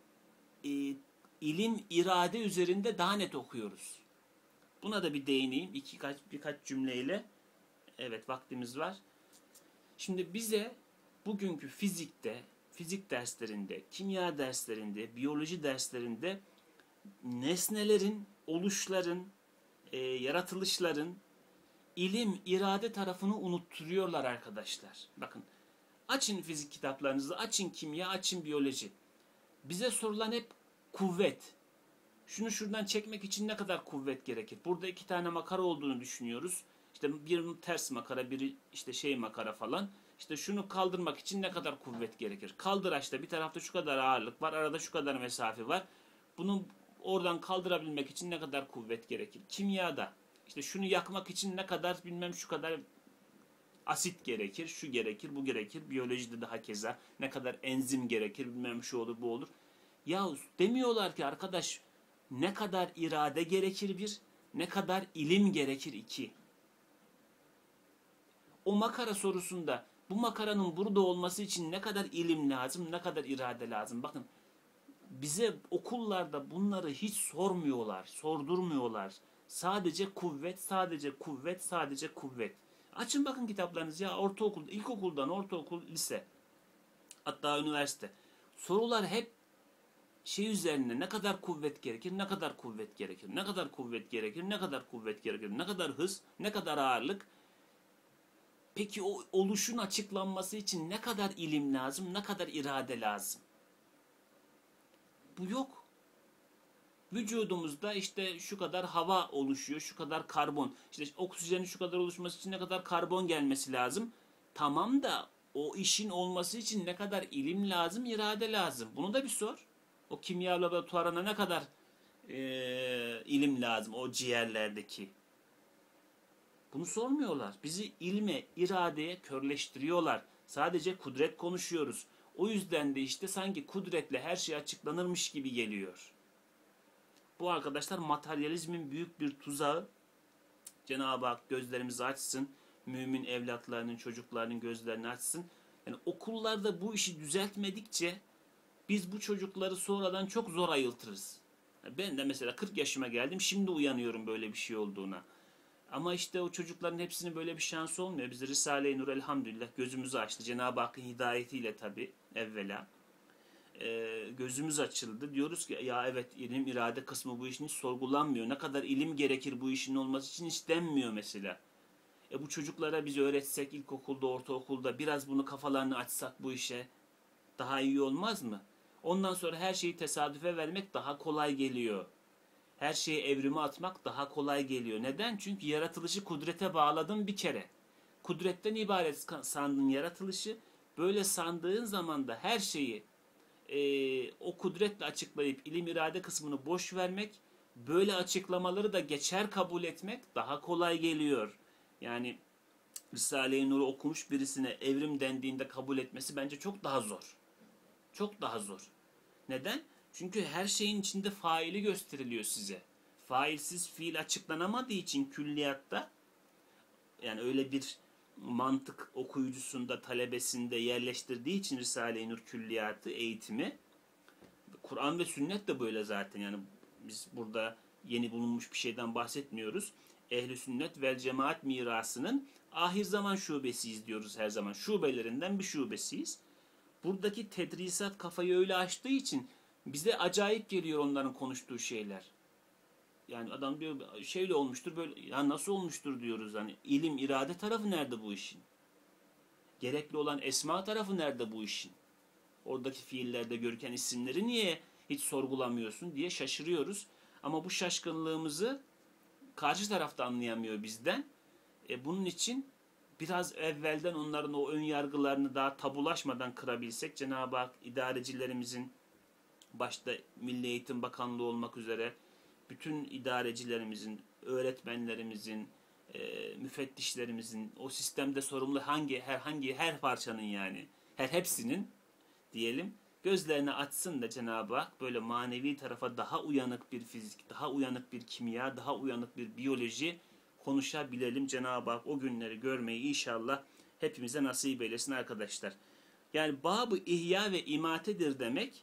ilim, irade üzerinde daha net okuyoruz. Buna da bir değineyim birkaç cümleyle. Evet, vaktimiz var. Şimdi bize bugünkü fizikte, fizik derslerinde, kimya derslerinde, biyoloji derslerinde nesnelerin, oluşların, yaratılışların ilim, irade tarafını unutturuyorlar arkadaşlar. Bakın, açın fizik kitaplarınızı, açın kimya, açın biyoloji. Bize sorulan hep kuvvet. Şunu şuradan çekmek için ne kadar kuvvet gerekir? Burada 2 tane makara olduğunu düşünüyoruz. İşte biri ters makara, biri işte makara falan. İşte şunu kaldırmak için ne kadar kuvvet gerekir? Kaldıraçta bir tarafta şu kadar ağırlık var, arada şu kadar mesafe var. Bunu oradan kaldırabilmek için ne kadar kuvvet gerekir? Kimyada işte şunu yakmak için ne kadar bilmem şu kadar asit gerekir, şu gerekir, bu gerekir. Biyolojide daha keza ne kadar enzim gerekir, bilmem şu olur, bu olur. Ya demiyorlar ki arkadaş, ne kadar irade gerekir bir, ne kadar ilim gerekir iki. O makara sorusunda bu makaranın burada olması için ne kadar ilim lazım, ne kadar irade lazım. Bakın, bize okullarda bunları hiç sormuyorlar, sordurmuyorlar. Sadece kuvvet, sadece kuvvet, sadece kuvvet. Açın bakın kitaplarınızı ya, ortaokul, ilkokuldan ortaokul, lise, hatta üniversite. Sorular hep şey üzerine, ne kadar kuvvet gerekir, ne kadar kuvvet gerekir, ne kadar kuvvet gerekir, ne kadar kuvvet gerekir, ne kadar hız, ne kadar ağırlık. Peki o oluşun açıklanması için ne kadar ilim lazım, ne kadar irade lazım? Bu yok. Vücudumuzda işte şu kadar hava oluşuyor, şu kadar karbon. İşte oksijenin şu kadar oluşması için ne kadar karbon gelmesi lazım. Tamam da o işin olması için ne kadar ilim lazım, irade lazım. Bunu da bir sor. O kimya laboratuvarına ne kadar ilim lazım o ciğerlerdeki. Bunu sormuyorlar. Bizi ilme, iradeye körleştiriyorlar. Sadece kudret konuşuyoruz. O yüzden de işte sanki kudretle her şey açıklanırmış gibi geliyor. Bu arkadaşlar materyalizmin büyük bir tuzağı. Cenab-ı Hak gözlerimizi açsın. Mümin evlatlarının, çocuklarının gözlerini açsın. Yani okullarda bu işi düzeltmedikçe biz bu çocukları sonradan çok zor ayıltırız. Ben de mesela 40 yaşıma geldim. Şimdi uyanıyorum böyle bir şey olduğuna. Ama işte o çocukların hepsinin böyle bir şansı olmuyor. Biz Risale-i Nur elhamdülillah gözümüzü açtı. Cenab-ı Hakk'ın hidayetiyle tabii evvela. Gözümüz açıldı. Diyoruz ki ya evet, ilim irade kısmı bu işin hiç sorgulanmıyor. Ne kadar ilim gerekir bu işin olması için hiç denmiyor mesela. Bu çocuklara biz öğretsek ilkokulda, ortaokulda biraz bunu kafalarını açsak bu işe daha iyi olmaz mı? Ondan sonra her şeyi tesadüfe vermek daha kolay geliyor. Her şeyi evrime atmak daha kolay geliyor. Neden? Çünkü yaratılışı kudrete bağladın bir kere. Kudretten ibaret sandın yaratılışı. Böyle sandığın zaman da her şeyi o kudretle açıklayıp ilim irade kısmını boş vermek, böyle açıklamaları da geçer kabul etmek daha kolay geliyor. Yani Risale-i Nur'u okumuş birisine evrim dendiğinde kabul etmesi bence çok daha zor. Çok daha zor. Neden? Çünkü her şeyin içinde faili gösteriliyor size. Failsiz fiil açıklanamadığı için külliyatta, yani öyle bir mantık okuyucusunda, talebesinde yerleştirdiği için Risale-i Nur külliyatı, eğitimi, Kur'an ve sünnet de böyle zaten. Yani biz burada yeni bulunmuş bir şeyden bahsetmiyoruz. Ehl-i sünnet vel cemaat mirasının ahir zaman şubesiyiz diyoruz her zaman. Şubelerinden bir şubesiyiz. Buradaki tedrisat kafayı öyle açtığı için bize acayip geliyor onların konuştuğu şeyler. Yani adam diyor şeyle olmuştur, böyle ya nasıl olmuştur diyoruz. Hani ilim irade tarafı nerede bu işin? Gerekli olan esma tarafı nerede bu işin? Oradaki fiillerde görüken isimleri niye hiç sorgulamıyorsun diye şaşırıyoruz. Ama bu şaşkınlığımızı karşı tarafta anlayamıyor bizden. Bunun için biraz evvelden onların o ön yargılarını daha tabulaşmadan kırabilsek, Cenab-ı Hak idarecilerimizin, başta Milli Eğitim Bakanlığı olmak üzere bütün idarecilerimizin, öğretmenlerimizin, müfettişlerimizin, o sistemde sorumlu her parçanın, yani hepsinin diyelim, Gözlerini açsın da Cenab-ı Hak böyle manevi tarafa daha uyanık bir fizik, daha uyanık bir kimya, daha uyanık bir biyoloji konuşabilelim. Cenab-ı Hak o günleri görmeyi inşallah hepimize nasip eylesin arkadaşlar. Yani Bab-ı İhya ve İmatedir demek,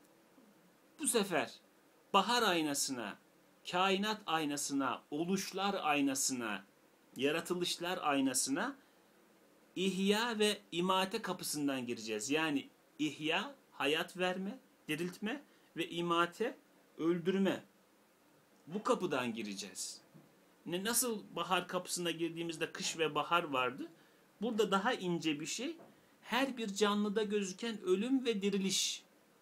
bu sefer bahar aynasına, kainat aynasına, oluşlar aynasına, yaratılışlar aynasına İhya ve imate kapısından gireceğiz. Yani ihya, hayat verme, diriltme ve imate, öldürme. Bu kapıdan gireceğiz. Nasıl bahar kapısına girdiğimizde kış ve bahar vardı. Burada daha ince bir şey. Her bir canlıda gözüken ölüm ve diriliş.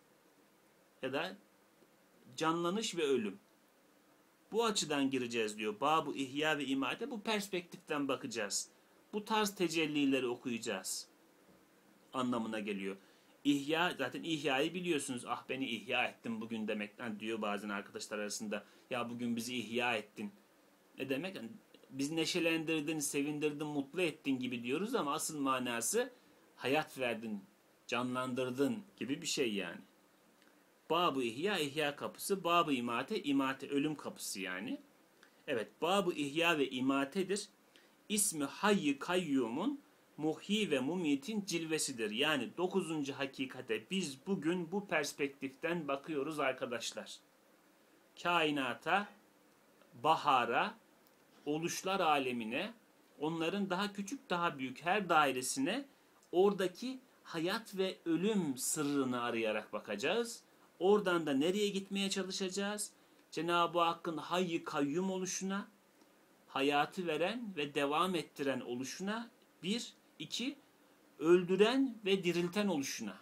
Ya da canlanış ve ölüm. Bu açıdan gireceğiz diyor. Bab-ı İhya ve İmate, bu perspektiften bakacağız. Bu tarz tecellileri okuyacağız anlamına geliyor. İhya, zaten ihyayı biliyorsunuz. Ah beni ihya ettin bugün demekten diyor bazen arkadaşlar arasında. Ya bugün bizi ihya ettin. Ne demek? Yani biz neşelendirdin, sevindirdin, mutlu ettin gibi diyoruz ama asıl manası hayat verdin, canlandırdın gibi bir şey yani. Bab-ı İhya, ihya kapısı. Bab-ı İmate, imate, ölüm kapısı yani. Evet, Bab-ı İhya ve İmate'dir. İsmi Hayy-i Kayyum'un muhyi ve mumitin cilvesidir. Yani 9. hakikate biz bugün bu perspektiften bakıyoruz arkadaşlar. Kainata, bahara, oluşlar alemine, onların daha küçük daha büyük her dairesine oradaki hayat ve ölüm sırrını arayarak bakacağız. Oradan da nereye gitmeye çalışacağız? Cenab-ı Hakk'ın Hayy-i Kayyum oluşuna, hayatı veren ve devam ettiren oluşuna, bir, iki, öldüren ve dirilten oluşuna,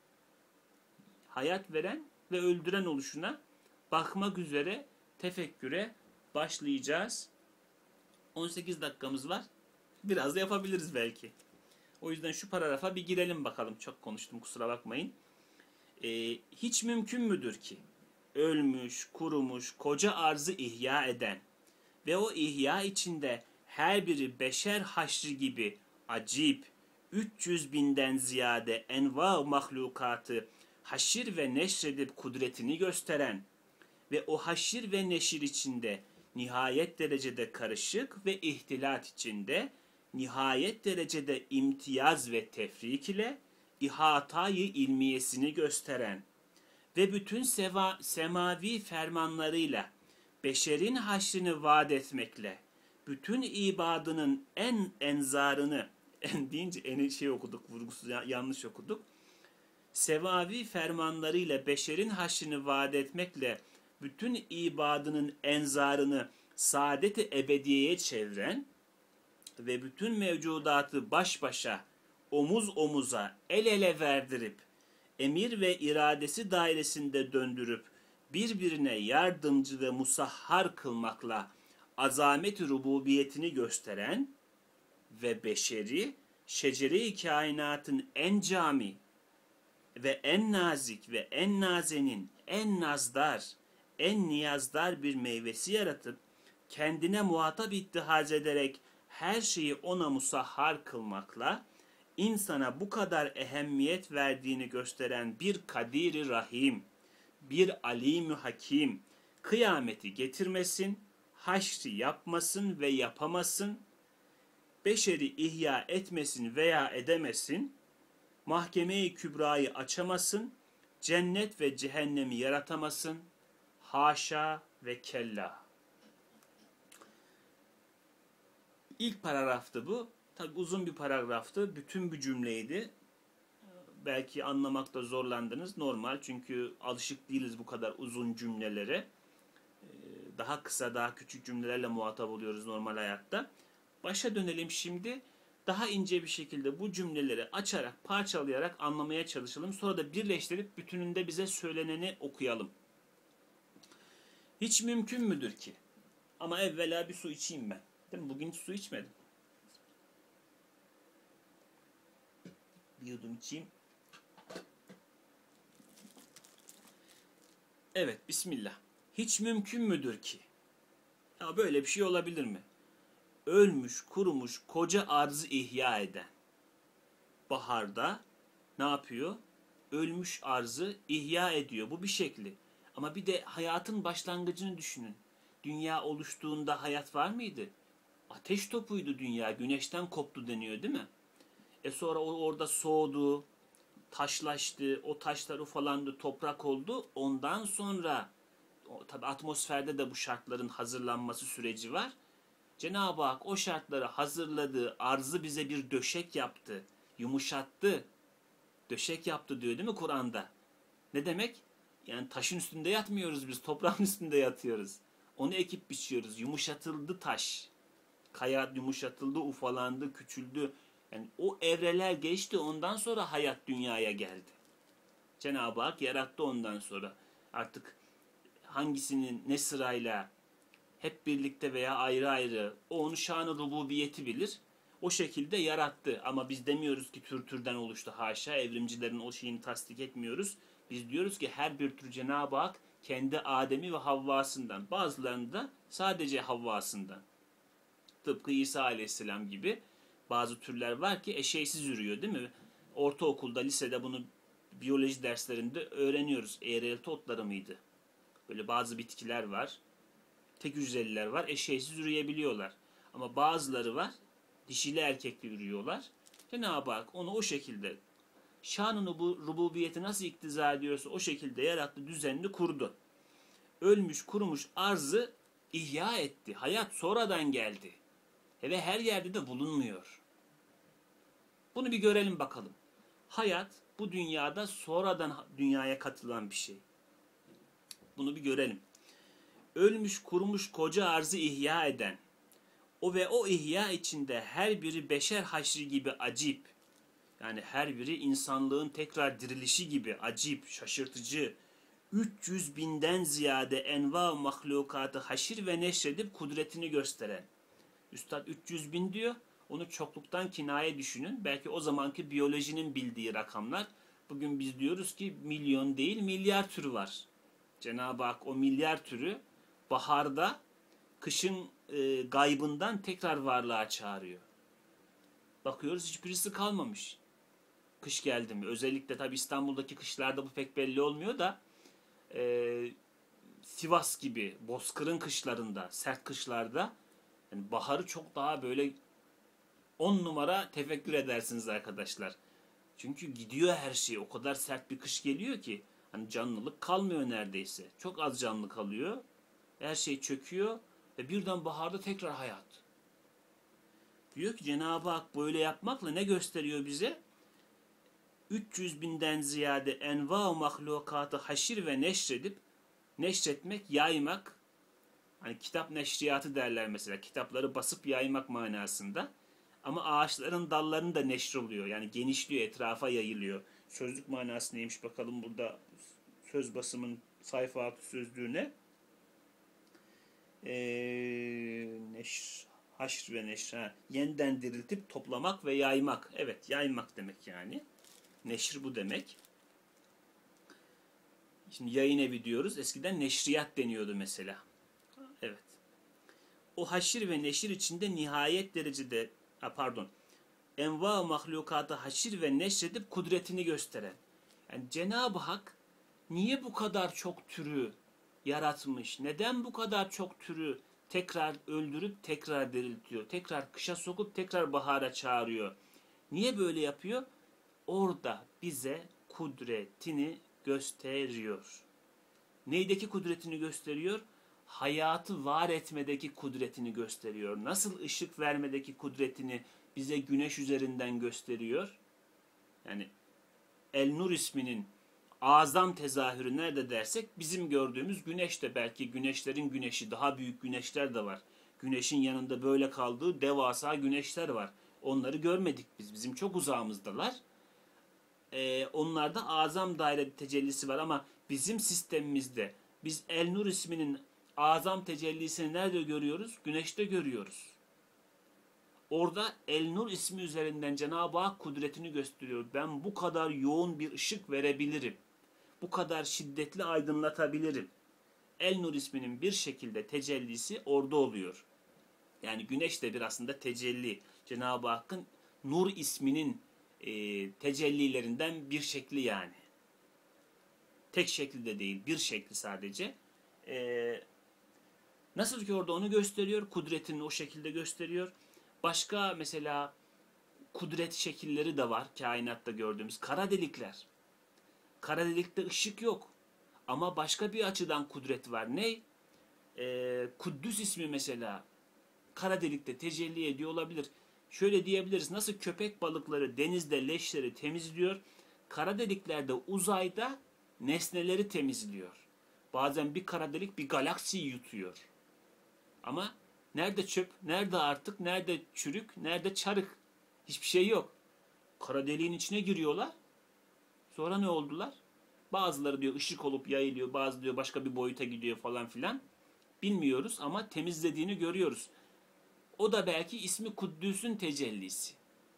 hayat veren ve öldüren oluşuna bakmak üzere tefekküre başlayacağız. 18 dakikamız var. Biraz da yapabiliriz belki. O yüzden şu paragrafa bir girelim bakalım. Çok konuştum, kusura bakmayın. Hiç mümkün müdür ki ölmüş, kurumuş, koca arzı ihya eden ve o ihya içinde her biri beşer haşrı gibi acip, 300 binden ziyade enva mahlukatı haşir ve neşredip kudretini gösteren ve o haşir ve neşir içinde nihayet derecede karışık ve ihtilat içinde nihayet derecede imtiyaz ve tefrik ile ihatayı ilmiyesini gösteren ve bütün semavi fermanlarıyla beşerin haşrini vaat etmekle bütün ibadının en enzarını, en deyince en şey okuduk, vurgusu yanlış okuduk. Sevavi fermanlarıyla beşerin haşrini vaat etmekle bütün ibadının enzarını saadet-i ebediyeye çeviren ve bütün mevcudatı baş başa, omuz omuza, el ele verdirip, emir ve iradesi dairesinde döndürüp, birbirine yardımcı ve musahhar kılmakla azamet-i rububiyetini gösteren ve beşeri, şecere-i kainatın en cami ve en nazik ve en nazenin, en nazdar, en niyazdar bir meyvesi yaratıp, kendine muhatap ittihaz ederek her şeyi ona musahhar kılmakla, insana bu kadar ehemmiyet verdiğini gösteren bir Kadir-i Rahim, bir Alim-i Hakim, kıyameti getirmesin, haşri yapmasın ve yapamasın, beşeri ihya etmesin veya edemesin, mahkeme-i kübrayı açamasın, cennet ve cehennemi yaratamasın, haşa ve kella. İlk paragraftı bu. Tabi uzun bir paragraftı. Bütün bir cümleydi. Belki anlamakta zorlandınız. Normal, çünkü alışık değiliz bu kadar uzun cümlelere. Daha kısa, daha küçük cümlelerle muhatap oluyoruz normal hayatta. Başa dönelim şimdi. Daha ince bir şekilde bu cümleleri açarak, parçalayarak anlamaya çalışalım. Sonra da birleştirip bütününde bize söyleneni okuyalım. Hiç mümkün müdür ki? Ama evvela bir su içeyim ben. Değil mi? Bugün hiç su içmedim. Bir yudum içeyim. Evet, bismillah. Hiç mümkün müdür ki? Ya böyle bir şey olabilir mi? Ölmüş, kurumuş, koca arzı ihya eden. Baharda ne yapıyor? ölmüş arzı ihya ediyor. Bu bir şekli. Ama bir de hayatın başlangıcını düşünün. Dünya oluştuğunda hayat var mıydı? Ateş topuydu dünya. Güneşten koptu deniyor değil mi? Sonra orada soğudu, taşlaştı, o taşlar ufalandı, toprak oldu. Ondan sonra tabi atmosferde de bu şartların hazırlanması süreci var. Cenab-ı Hak o şartları hazırladığı arzı bize bir döşek yaptı, yumuşattı. Döşek yaptı diyor değil mi Kur'an'da? Ne demek? Yani taşın üstünde yatmıyoruz biz, toprağın üstünde yatıyoruz. Onu ekip biçiyoruz. Yumuşatıldı taş. Kaya yumuşatıldı, ufalandı, küçüldü. Yani o evreler geçti, ondan sonra hayat dünyaya geldi. Cenab-ı Hak yarattı ondan sonra. Artık hangisinin ne sırayla, hep birlikte veya ayrı ayrı, o onun şan-ı rububiyeti bilir. O şekilde yarattı. Ama biz demiyoruz ki tür türden oluştu, haşa. Evrimcilerin o şeyini tasdik etmiyoruz. Biz diyoruz ki her bir tür Cenab-ı Hak kendi Adem'i ve Havva'sından, bazılarını da sadece Havva'sından. Tıpkı İsa Aleyhisselam gibi bazı türler var ki eşeysiz ürüyor değil mi? Ortaokulda, lisede bunu biyoloji derslerinde öğreniyoruz. Eğrelti otları mıydı? Böyle bazı bitkiler var. Tek hücreliler var. Eşeysiz üreyebiliyorlar. Ama bazıları var. Dişili erkekli ürüyorlar. Cenab-ı Hak onu o şekilde şanını, bu rububiyeti nasıl iktiza ediyorsa o şekilde yarattı, düzenli kurdu. Ölmüş, kurumuş arzı ihya etti. Hayat sonradan geldi. Ve her yerde de bulunmuyor. Bunu bir görelim bakalım. Hayat bu dünyada sonradan dünyaya katılan bir şey. Bunu bir görelim. Ölmüş, kurumuş koca arzı ihya eden, o ve o ihya içinde her biri beşer haşri gibi acip, yani her biri insanlığın tekrar dirilişi gibi acip, şaşırtıcı, 300 binden ziyade enva mahlukatı haşir ve neşredip kudretini gösteren. Üstad 300 bin diyor, onu çokluktan kinaye düşünün. Belki o zamanki biyolojinin bildiği rakamlar. Bugün biz diyoruz ki milyon değil milyar türü var. Cenab-ı Hak o milyar türü baharda, kışın gaybından tekrar varlığa çağırıyor. Bakıyoruz hiçbirisi kalmamış. Kış geldi mi? Özellikle tabi İstanbul'daki kışlarda bu pek belli olmuyor da Sivas gibi bozkırın kışlarında, sert kışlarda yani baharı çok daha böyle 10 numara tefekkür edersiniz arkadaşlar. Çünkü gidiyor her şey. O kadar sert bir kış geliyor ki hani canlılık kalmıyor neredeyse. Çok az canlı kalıyor. Her şey çöküyor ve birden baharda tekrar hayat. Diyor ki Cenab-ı Hak böyle yapmakla ne gösteriyor bize? 300 binden ziyade enva-u mahlukatı haşir ve neşredip, neşretmek, yaymak, hani kitap neşriyatı derler mesela, kitapları basıp yaymak manasında. Ama ağaçların dallarını da neşroluyor, yani genişliyor, etrafa yayılıyor. Sözlük manası neymiş bakalım burada söz basımın sayfa altı sözlüğüne. Neşr, haşr ve neşr. Yeniden diriltip toplamak ve yaymak. Evet, yaymak demek yani. Neşr bu demek. Şimdi yayın evi diyoruz. Eskiden neşriyat deniyordu mesela. Evet. O haşir ve neşir içinde nihayet derecede enva mahlukatı haşir ve neşredip kudretini gösteren. Yani Cenab-ı Hak niye bu kadar çok türü yaratmış? Neden bu kadar çok türü tekrar öldürüp tekrar diriltiyor? Tekrar kışa sokup tekrar bahara çağırıyor. Niye böyle yapıyor? Orada bize kudretini gösteriyor. Neydeki kudretini gösteriyor? Hayatı var etmedeki kudretini gösteriyor. Nasıl ışık vermedeki kudretini bize güneş üzerinden gösteriyor? Yani El-Nur isminin azam tezahürü nerede dersek bizim gördüğümüz güneş de, belki güneşlerin güneşi, daha büyük güneşler de var. Güneşin yanında böyle kaldığı devasa güneşler var. Onları görmedik biz. Bizim çok uzağımızdalar. Onlarda azam daire tecellisi var ama bizim sistemimizde biz El-Nur isminin azam tecellisini nerede görüyoruz? Güneşte görüyoruz. Orada El-Nur ismi üzerinden Cenab-ı Hak kudretini gösteriyor. Ben bu kadar yoğun bir ışık verebilirim. Bu kadar şiddetli aydınlatabilirim. El-Nur isminin bir şekilde tecellisi orada oluyor. Yani güneş de bir aslında tecelli. Cenab-ı Hakk'ın Nur isminin tecellilerinden bir şekli yani. Tek şekli de değil, bir şekli sadece. Nasıl ki orada onu gösteriyor, kudretini o şekilde gösteriyor. Başka mesela kudret şekilleri de var kainatta gördüğümüz. Kara delikler. Kara delikte ışık yok. Ama başka bir açıdan kudret var. Ne? Kuddüs ismi mesela kara delikte tecelli ediyor olabilir. Şöyle diyebiliriz. Nasıl köpek balıkları denizde leşleri temizliyor, kara deliklerde uzayda nesneleri temizliyor. Bazen bir kara delik bir galaksiyi yutuyor. Ama nerede çöp, nerede artık, nerede çürük, nerede çarık? Hiçbir şey yok. Kara deliğin içine giriyorlar. Sonra ne oldular? Bazıları diyor ışık olup yayılıyor, bazı diyor başka bir boyuta gidiyor falan filan. Bilmiyoruz ama temizlediğini görüyoruz. O da belki ismi Kuddüs'ün tecellisi.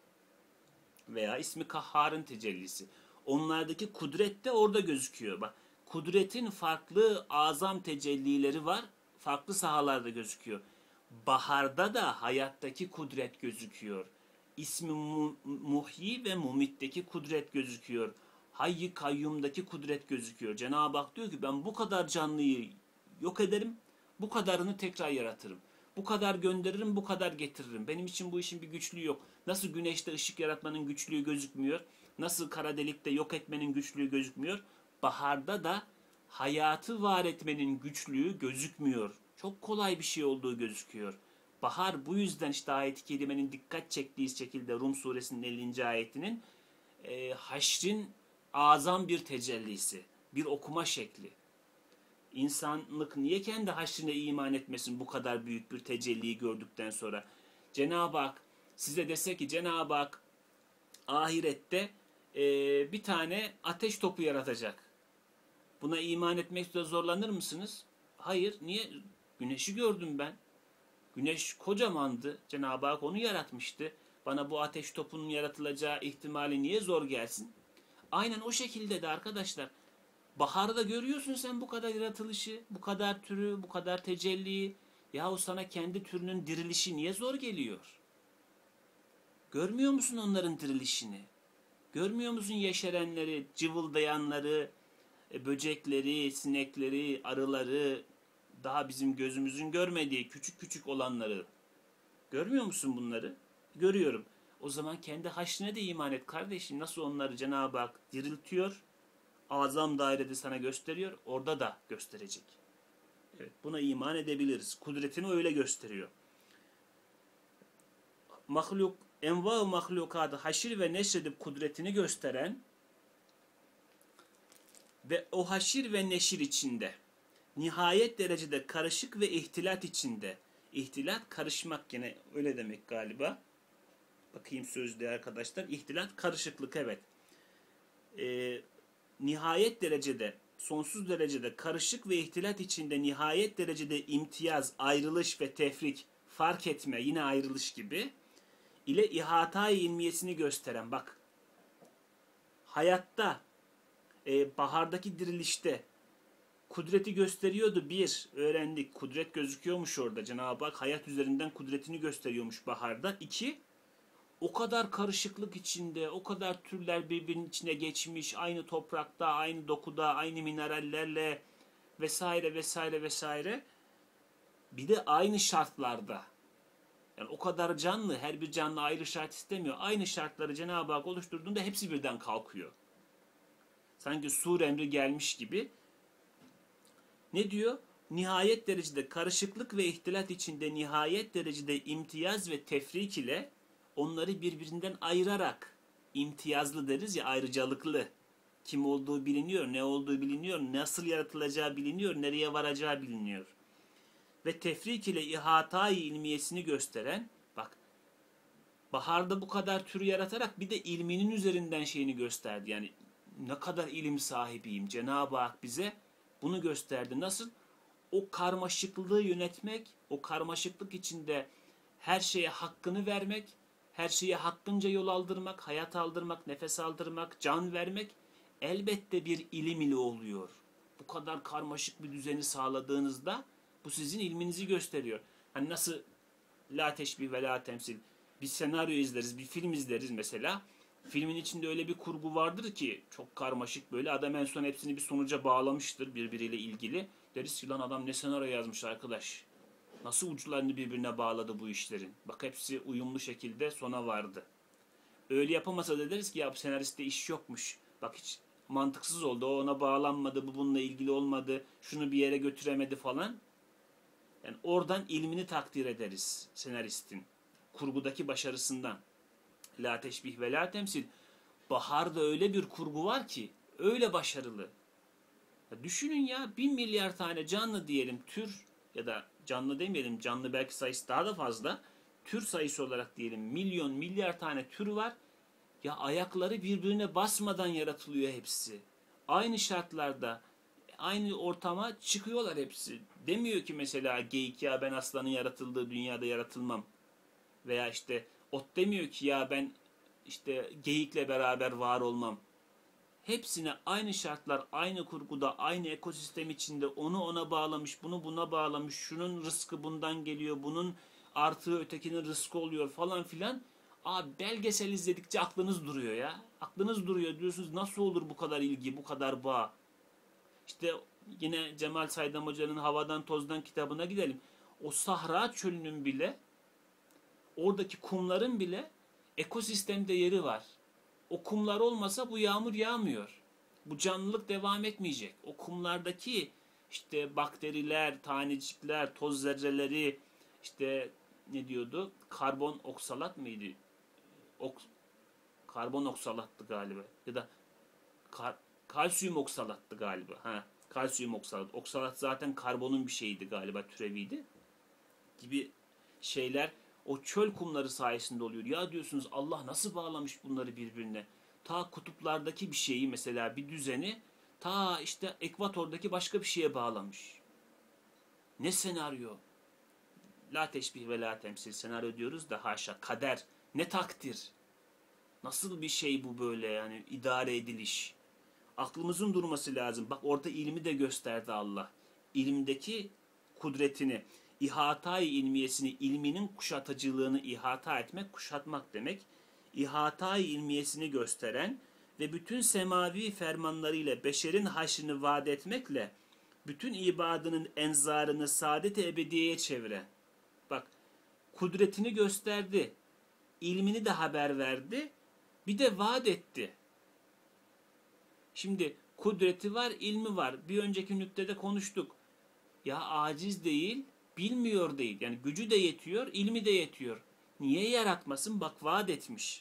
Veya ismi Kahhar'ın tecellisi. Onlardaki kudret de orada gözüküyor. Bak, kudretin farklı azam tecellileri var. Farklı sahalarda gözüküyor. Baharda da hayattaki kudret gözüküyor. İsmi Muhyi ve Mumit'teki kudret gözüküyor. Hayy-i Kayyum'daki kudret gözüküyor. Cenab-ı Hak diyor ki ben bu kadar canlıyı yok ederim, bu kadarını tekrar yaratırım. Bu kadar gönderirim, bu kadar getiririm. Benim için bu işin bir güçlüğü yok. Nasıl güneşte ışık yaratmanın güçlüğü gözükmüyor, nasıl kara delikte yok etmenin güçlüğü gözükmüyor, baharda da hayatı var etmenin güçlüğü gözükmüyor. Çok kolay bir şey olduğu gözüküyor. Bahar bu yüzden işte ayet-i kerimenin dikkat çektiği şekilde Rum suresinin 50. ayetinin haşrin azam bir tecellisi, bir okuma şekli. İnsanlık niye kendi haşrine iman etmesin bu kadar büyük bir tecelliyi gördükten sonra? Cenab-ı Hak size dese ki Cenab-ı Hak ahirette bir tane ateş topu yaratacak. Buna iman etmekte zorlanır mısınız? Hayır. Niye? Güneşi gördüm ben. Güneş kocamandı. Cenab-ı Hak onu yaratmıştı. Bana bu ateş topunun yaratılacağı ihtimali niye zor gelsin? Aynen o şekilde de arkadaşlar. Baharda görüyorsun sen bu kadar yaratılışı, bu kadar türü, bu kadar tecelliyi. Yahu sana kendi türünün dirilişi niye zor geliyor? Görmüyor musun onların dirilişini? Görmüyor musun yeşerenleri, cıvıldayanları, böcekleri, sinekleri, arıları, daha bizim gözümüzün görmediği küçük küçük olanları? Görmüyor musun bunları? Görüyorum. O zaman kendi haşrine de iman et kardeşim. Nasıl onları Cenab-ı Hak diriltiyor, azam dairede sana gösteriyor, orada da gösterecek. Evet, buna iman edebiliriz. Kudretini öyle gösteriyor. Enva-ı mahlukadı haşir ve neşredip kudretini gösteren ve o haşir ve neşir içinde nihayet derecede karışık ve ihtilat içinde. İhtilat karışmak, yine öyle demek galiba. Bakayım sözlüğe arkadaşlar. İhtilat karışıklık, evet. Nihayet derecede, sonsuz derecede karışık ve ihtilat içinde nihayet derecede imtiyaz, ayrılış ve tefrik, fark etme, yine ayrılış gibi ile ihata-i ilmiyesini gösteren, bak hayatta bahardaki dirilişte kudreti gösteriyordu. Bir, öğrendik. Kudret gözüküyormuş orada. Cenab-ı Hak hayat üzerinden kudretini gösteriyormuş baharda. İki, o kadar karışıklık içinde, o kadar türler birbirinin içine geçmiş, aynı toprakta, aynı dokuda, aynı minerallerle vesaire vesaire vesaire. Bir de aynı şartlarda. Yani o kadar canlı, her bir canlı ayrı şart istemiyor. Aynı şartları Cenab-ı Hak oluşturduğunda hepsi birden kalkıyor. Sanki sur emri gelmiş gibi. Ne diyor? Nihayet derecede karışıklık ve ihtilat içinde nihayet derecede imtiyaz ve tefrik ile onları birbirinden ayırarak, imtiyazlı deriz ya, ayrıcalıklı. Kim olduğu biliniyor, ne olduğu biliniyor, nasıl yaratılacağı biliniyor, nereye varacağı biliniyor. Ve tefrik ile ihata-i ilmiyesini gösteren, bak baharda bu kadar türü yaratarak bir de ilminin üzerinden şeyini gösterdi. Yani ne kadar ilim sahibiyim. Cenab-ı Hak bize bunu gösterdi. Nasıl? O karmaşıklığı yönetmek, o karmaşıklık içinde her şeye hakkını vermek, her şeye hakkınca yol aldırmak, hayat aldırmak, nefes aldırmak, can vermek elbette bir ilim ile oluyor. Bu kadar karmaşık bir düzeni sağladığınızda bu sizin ilminizi gösteriyor. Hani nasıl la teşbih ve la temsil, bir senaryo izleriz, bir film izleriz mesela. Filmin içinde öyle bir kurgu vardır ki çok karmaşık böyle. Adam en son hepsini bir sonuca bağlamıştır birbiriyle ilgili. Deriz ki lan adam ne senaryo yazmış arkadaş. Nasıl uçlarını birbirine bağladı bu işlerin. Bak hepsi uyumlu şekilde sona vardı. Öyle yapamasa da deriz ki ya bu senariste iş yokmuş. Bak hiç mantıksız oldu. O ona bağlanmadı, bu bununla ilgili olmadı. Şunu bir yere götüremedi falan. Yani oradan ilmini takdir ederiz senaristin. Kurgudaki başarısından. La teşbih ve la temsil. Bahar'da öyle bir kurgu var ki öyle başarılı. Ya düşünün ya 1 milyar tane canlı diyelim tür ya da canlı demeyelim canlı belki sayısı daha da fazla. Tür sayısı olarak diyelim milyon milyar tane tür var. Ya ayakları birbirine basmadan yaratılıyor hepsi. Aynı şartlarda aynı ortama çıkıyorlar hepsi. Demiyor ki mesela geyik ya ben aslanın yaratıldığı dünyada yaratılmam. Veya işte ot demiyor ki ya ben işte geyikle beraber var olmam. Hepsine aynı şartlar, aynı kurguda, aynı ekosistem içinde onu ona bağlamış, bunu buna bağlamış, şunun rızkı bundan geliyor, bunun artığı ötekinin rızkı oluyor falan filan. Abi belgesel izledikçe aklınız duruyor ya. Aklınız duruyor diyorsunuz nasıl olur bu kadar ilgi, bu kadar bağ. İşte yine Cemal Saydam Hoca'nın Havadan Tozdan kitabına gidelim. O Sahra çölünün bile, oradaki kumların bile ekosistemde yeri var. O kumlar olmasa bu yağmur yağmıyor. Bu canlılık devam etmeyecek. O kumlardaki işte bakteriler, tanecikler, toz zerreleri, işte ne diyordu? Karbon oksalat mıydı? Karbon oksalattı galiba. Ya da kalsiyum oksalattı galiba. Kalsiyum oksalat. Oksalat zaten karbonun bir şeyiydi galiba, türeviydi. Gibi şeyler o çöl kumları sayesinde oluyor. Ya diyorsunuz Allah nasıl bağlamış bunları birbirine? Ta kutuplardaki bir şeyi mesela bir düzeni ta işte ekvatordaki başka bir şeye bağlamış. Ne senaryo? La teşbih ve la temsil senaryo diyoruz da haşa kader. Ne takdir. Nasıl bir şey bu böyle yani idare ediliş. Aklımızın durması lazım. Bak orada ilmi de gösterdi Allah. İlimdeki kudretini, ihata-i ilmiyesini, ilminin kuşatıcılığını ihata etmek, kuşatmak demek. İhata-i ilmiyesini gösteren ve bütün semavi fermanlarıyla beşerin haşrını vaat etmekle bütün ibadının enzarını saadet-i ebediyeye çeviren. Bak kudretini gösterdi, ilmini de haber verdi, bir de vaat etti. Şimdi kudreti var, ilmi var. Bir önceki nüktede konuştuk. Ya aciz değil, bilmiyor değil. Yani gücü de yetiyor, ilmi de yetiyor. Niye yaratmasın? Bak vaat etmiş.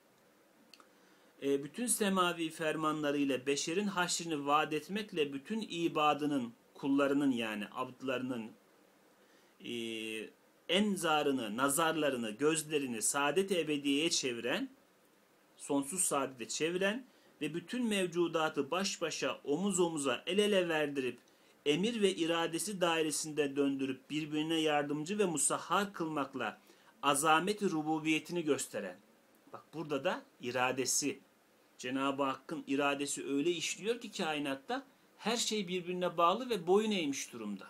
Bütün semavi fermanlarıyla beşerin haşrini vaat etmekle bütün ibadının, kullarının yani abdlarının enzarını, nazarlarını, gözlerini saadet-i ebediyeye çeviren, sonsuz saadete çeviren ve bütün mevcudatı baş başa, omuz omuza, el ele verdirip, emir ve iradesi dairesinde döndürüp birbirine yardımcı ve musahhar kılmakla azamet-i rububiyetini gösteren. Bak burada da iradesi, Cenab-ı Hakk'ın iradesi öyle işliyor ki kainatta her şey birbirine bağlı ve boyun eğmiş durumda.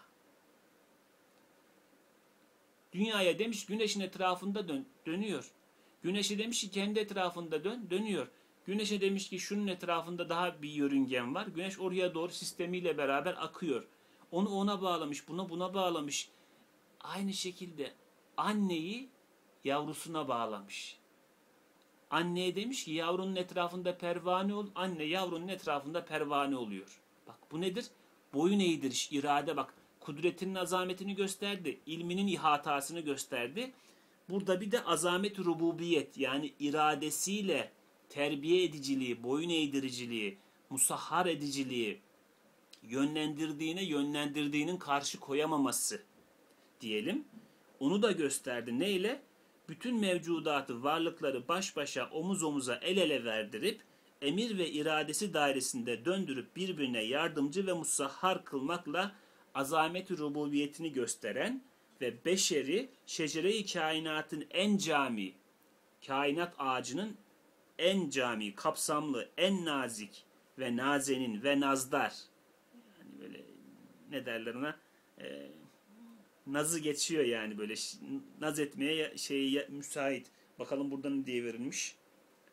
Dünyaya demiş güneşin etrafında dönüyor. Güneşe demiş ki kendi etrafında dönüyor. Güneşe demiş ki şunun etrafında daha bir yörüngen var. Güneş oraya doğru sistemiyle beraber akıyor. Onu ona bağlamış, buna bağlamış. Aynı şekilde anneyi yavrusuna bağlamış. Anneye demiş ki yavrunun etrafında pervane ol. Anne yavrunun etrafında pervane oluyor. Bak bu nedir? Boyun eğdiriş, irade bak. Kudretinin azametini gösterdi. İlminin ihatasını gösterdi. Burada bir de azamet-i rububiyet yani iradesiyle terbiye ediciliği, boyun eğdiriciliği, musahhar ediciliği, yönlendirdiğinin karşı koyamaması diyelim. Onu da gösterdi. Neyle? Bütün mevcudatı, varlıkları baş başa, omuz omuza, el ele verdirip, emir ve iradesi dairesinde döndürüp birbirine yardımcı ve musahhar kılmakla azamet-i rububiyetini gösteren ve beşeri, şecere-i kainatın en cami, kainat ağacının en cami, kapsamlı, en nazik ve nazenin ve nazdar, yani böyle ne derler ona, nazı geçiyor yani böyle naz etmeye müsait. Bakalım burada ne diye verilmiş.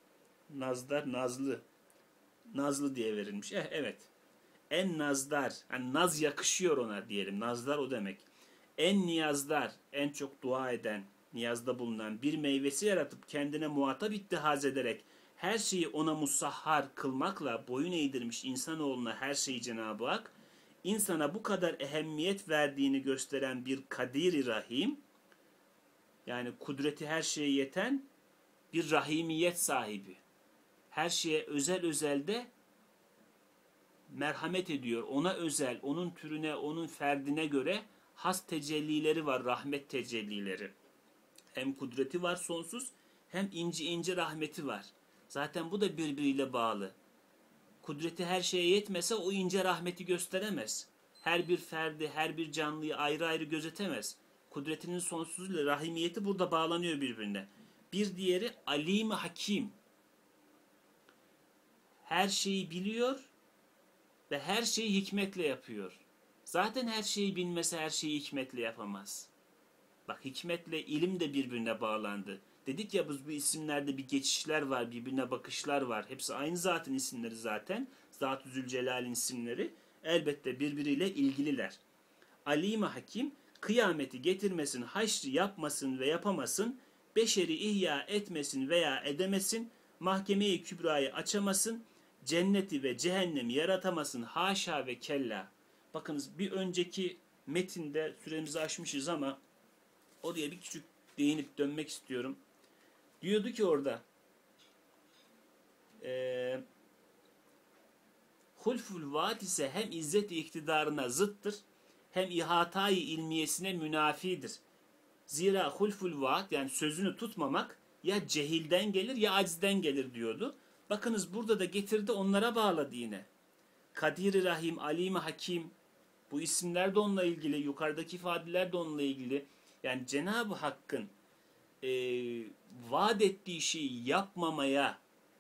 Nazdar, nazlı. Nazlı diye verilmiş. Evet. En nazdar, yani naz yakışıyor ona diyelim. Nazdar o demek. En niyazdar, en çok dua eden, niyazda bulunan bir meyvesi yaratıp kendine muhatap ittihaz ederek her şeyi ona musahhar kılmakla boyun eğdirmiş insanoğluna her şeyi Cenab-ı Hak, insana bu kadar ehemmiyet verdiğini gösteren bir Kadir-i Rahim, yani kudreti her şeye yeten bir rahimiyet sahibi. Her şeye özel de merhamet ediyor. Ona özel, onun türüne, onun ferdine göre has tecellileri var, rahmet tecellileri. Hem kudreti var sonsuz, hem ince rahmeti var. Zaten bu da birbiriyle bağlı. Kudreti her şeye yetmese o ince rahmeti gösteremez. Her bir ferdi, her bir canlıyı ayrı ayrı gözetemez. Kudretinin sonsuzluğuyla rahimiyeti burada bağlanıyor birbirine. Bir diğeri alim hakim. Her şeyi biliyor ve her şeyi hikmetle yapıyor. Zaten her şeyi bilmese her şeyi hikmetle yapamaz. Bak, hikmetle ilim de birbirine bağlandı. Dedik ya, bu isimlerde bir geçişler var, birbirine bakışlar var. Hepsi aynı zatın isimleri zaten. Zat-ı Zülcelal'in isimleri elbette birbiriyle ilgililer. Alim-i Hakim, kıyameti getirmesin, haşrı yapmasın ve yapamasın, beşeri ihya etmesin veya edemesin, mahkeme-i kübrayı açamasın, cenneti ve cehennemi yaratamasın, haşa ve kella. Bakınız, bir önceki metinde süremizi aşmışız ama oraya bir küçük değinip dönmek istiyorum. Diyordu ki orada hulful vaat ise hem izzet-i iktidarına zıttır, hem ihatayı ilmiyesine münafidir. Zira hulful vaat, yani sözünü tutmamak, ya cehilden gelir ya acizden gelir diyordu. Bakınız burada da getirdi, onlara bağladı yine. Kadir-i Rahim, Alim-i Hakim, bu isimler de onunla ilgili, yukarıdaki ifadeler de onunla ilgili. Yani Cenab-ı Hakk'ın vaat ettiği şeyi yapmamaya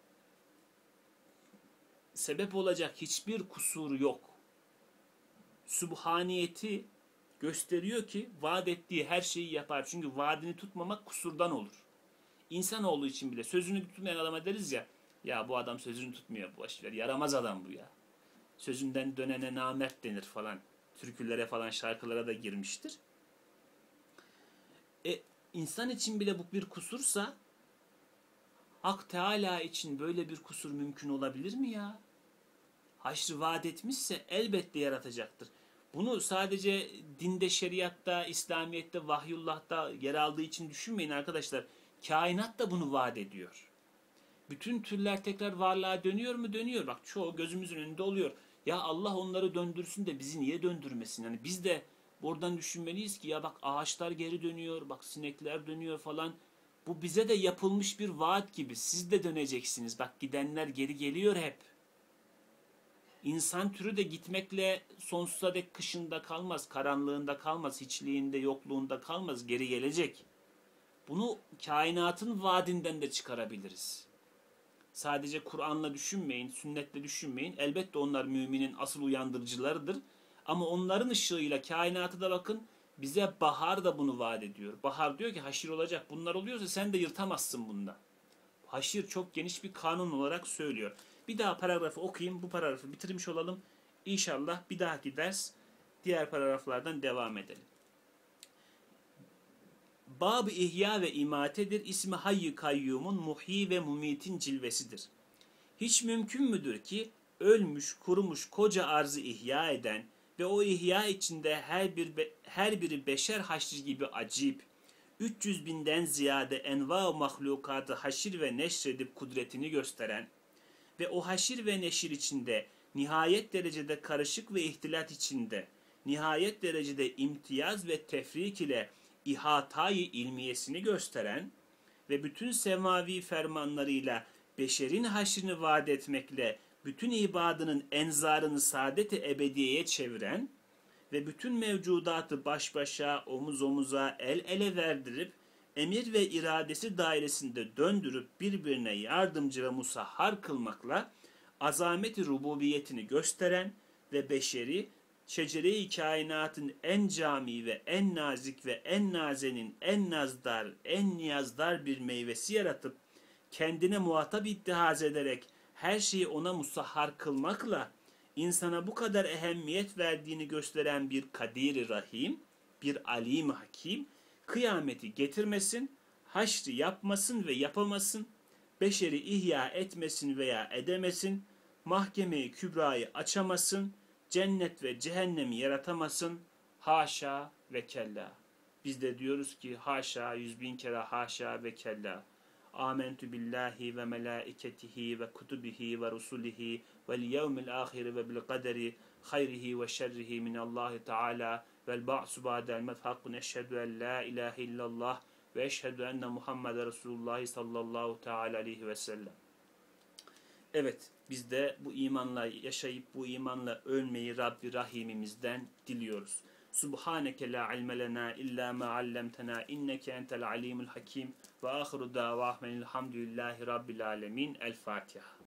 sebep olacak hiçbir kusuru yok. Sübhaniyeti gösteriyor ki vaat ettiği her şeyi yapar. Çünkü vaadini tutmamak kusurdan olur. İnsanoğlu için bile sözünü tutmayan adama deriz ya, ya bu adam sözünü tutmuyor, boşver, yaramaz adam bu ya. Sözünden dönene namert denir falan. Türkülere falan, şarkılara da girmiştir. İnsan için bile bu bir kusursa, Hak Teala için böyle bir kusur mümkün olabilir mi ya? Haşrı vaat etmişse elbette yaratacaktır. Bunu sadece dinde, şeriatta, İslamiyet'te, vahyullah'ta yer aldığı için düşünmeyin arkadaşlar. Kainat da bunu vaat ediyor. Bütün türler tekrar varlığa dönüyor mu? Dönüyor. Bak, çoğu gözümüzün önünde oluyor. Ya Allah onları döndürsün de bizi niye döndürmesin? Yani biz de buradan düşünmeliyiz ki ya bak, ağaçlar geri dönüyor, bak sinekler dönüyor falan. Bu bize de yapılmış bir vaat gibi. Siz de döneceksiniz. Bak, gidenler geri geliyor hep. İnsan türü de gitmekle sonsuza dek kışında kalmaz, karanlığında kalmaz, hiçliğinde, yokluğunda kalmaz, geri gelecek. Bunu kainatın vaadinden de çıkarabiliriz. Sadece Kur'an'la düşünmeyin, sünnetle düşünmeyin. Elbette onlar müminin asıl uyandırıcılarıdır. Ama onların ışığıyla kainatı da bakın, bize bahar da bunu vaat ediyor. Bahar diyor ki haşir olacak. Bunlar oluyorsa sen de yırtamazsın bundan. Haşir çok geniş bir kanun olarak söylüyor. Bir daha paragrafı okuyayım. Bu paragrafı bitirmiş olalım. İnşallah bir dahaki ders diğer paragraflardan devam edelim. Bab-ı İhya ve İmate'dir. İsmi Hayy-i Kayyum'un muhyi ve mumitin cilvesidir. Hiç mümkün müdür ki ölmüş, kurumuş koca arzı ihya eden ve o ihya içinde her biri beşer haşri gibi acip, 300 binden ziyade enva-ı mahlukatı haşir ve neşredip kudretini gösteren ve o haşir ve neşir içinde nihayet derecede karışık ve ihtilat içinde nihayet derecede imtiyaz ve tefrik ile ihatayı ilmiyesini gösteren ve bütün semavi fermanlarıyla beşerin haşrini vaat etmekle bütün ibadının enzarını saadet-i ebediyeye çeviren ve bütün mevcudatı baş başa, omuz omuza, el ele verdirip emir ve iradesi dairesinde döndürüp birbirine yardımcı ve musahhar kılmakla azameti rububiyetini gösteren ve beşeri şecere-i kainatın en cami ve en nazik ve en nazenin en nazdar, en niyazdar bir meyvesi yaratıp kendine muhatap ittihaz ederek her şeyi ona musahhar kılmakla insana bu kadar ehemmiyet verdiğini gösteren bir Kadir-i Rahim, bir Alim Hakim, kıyameti getirmesin, haşri yapmasın ve yapamasın, beşeri ihya etmesin veya edemesin, mahkeme-i kübrayı açamasın, cennet ve cehennemi yaratamasın, haşa ve kella. Biz de diyoruz ki haşa, 100.000 kere haşa ve kella. Âmentü billahi ve melâiketihi ve kutubihi ve rusulihi vel yevmil âhiri ve bil kaderi hayrihi ve şerrihi minallahi teâlâ vel ba'su ba'del mevt hakkun eşhedü en la ilahe illallah ve eşhedü enne Muhammeden Resulullah sallallahu teâlâ aleyhi ve sellem. Evet, biz de bu imanla yaşayıp bu imanla ölmeyi Rabbi Rahimimizden diliyoruz. Subhaneke la ilme lena illa ma allamtena inneke entel alimul hakim ve ahiru davahmenilhamdülillahi rabbil alemin. El Fatiha.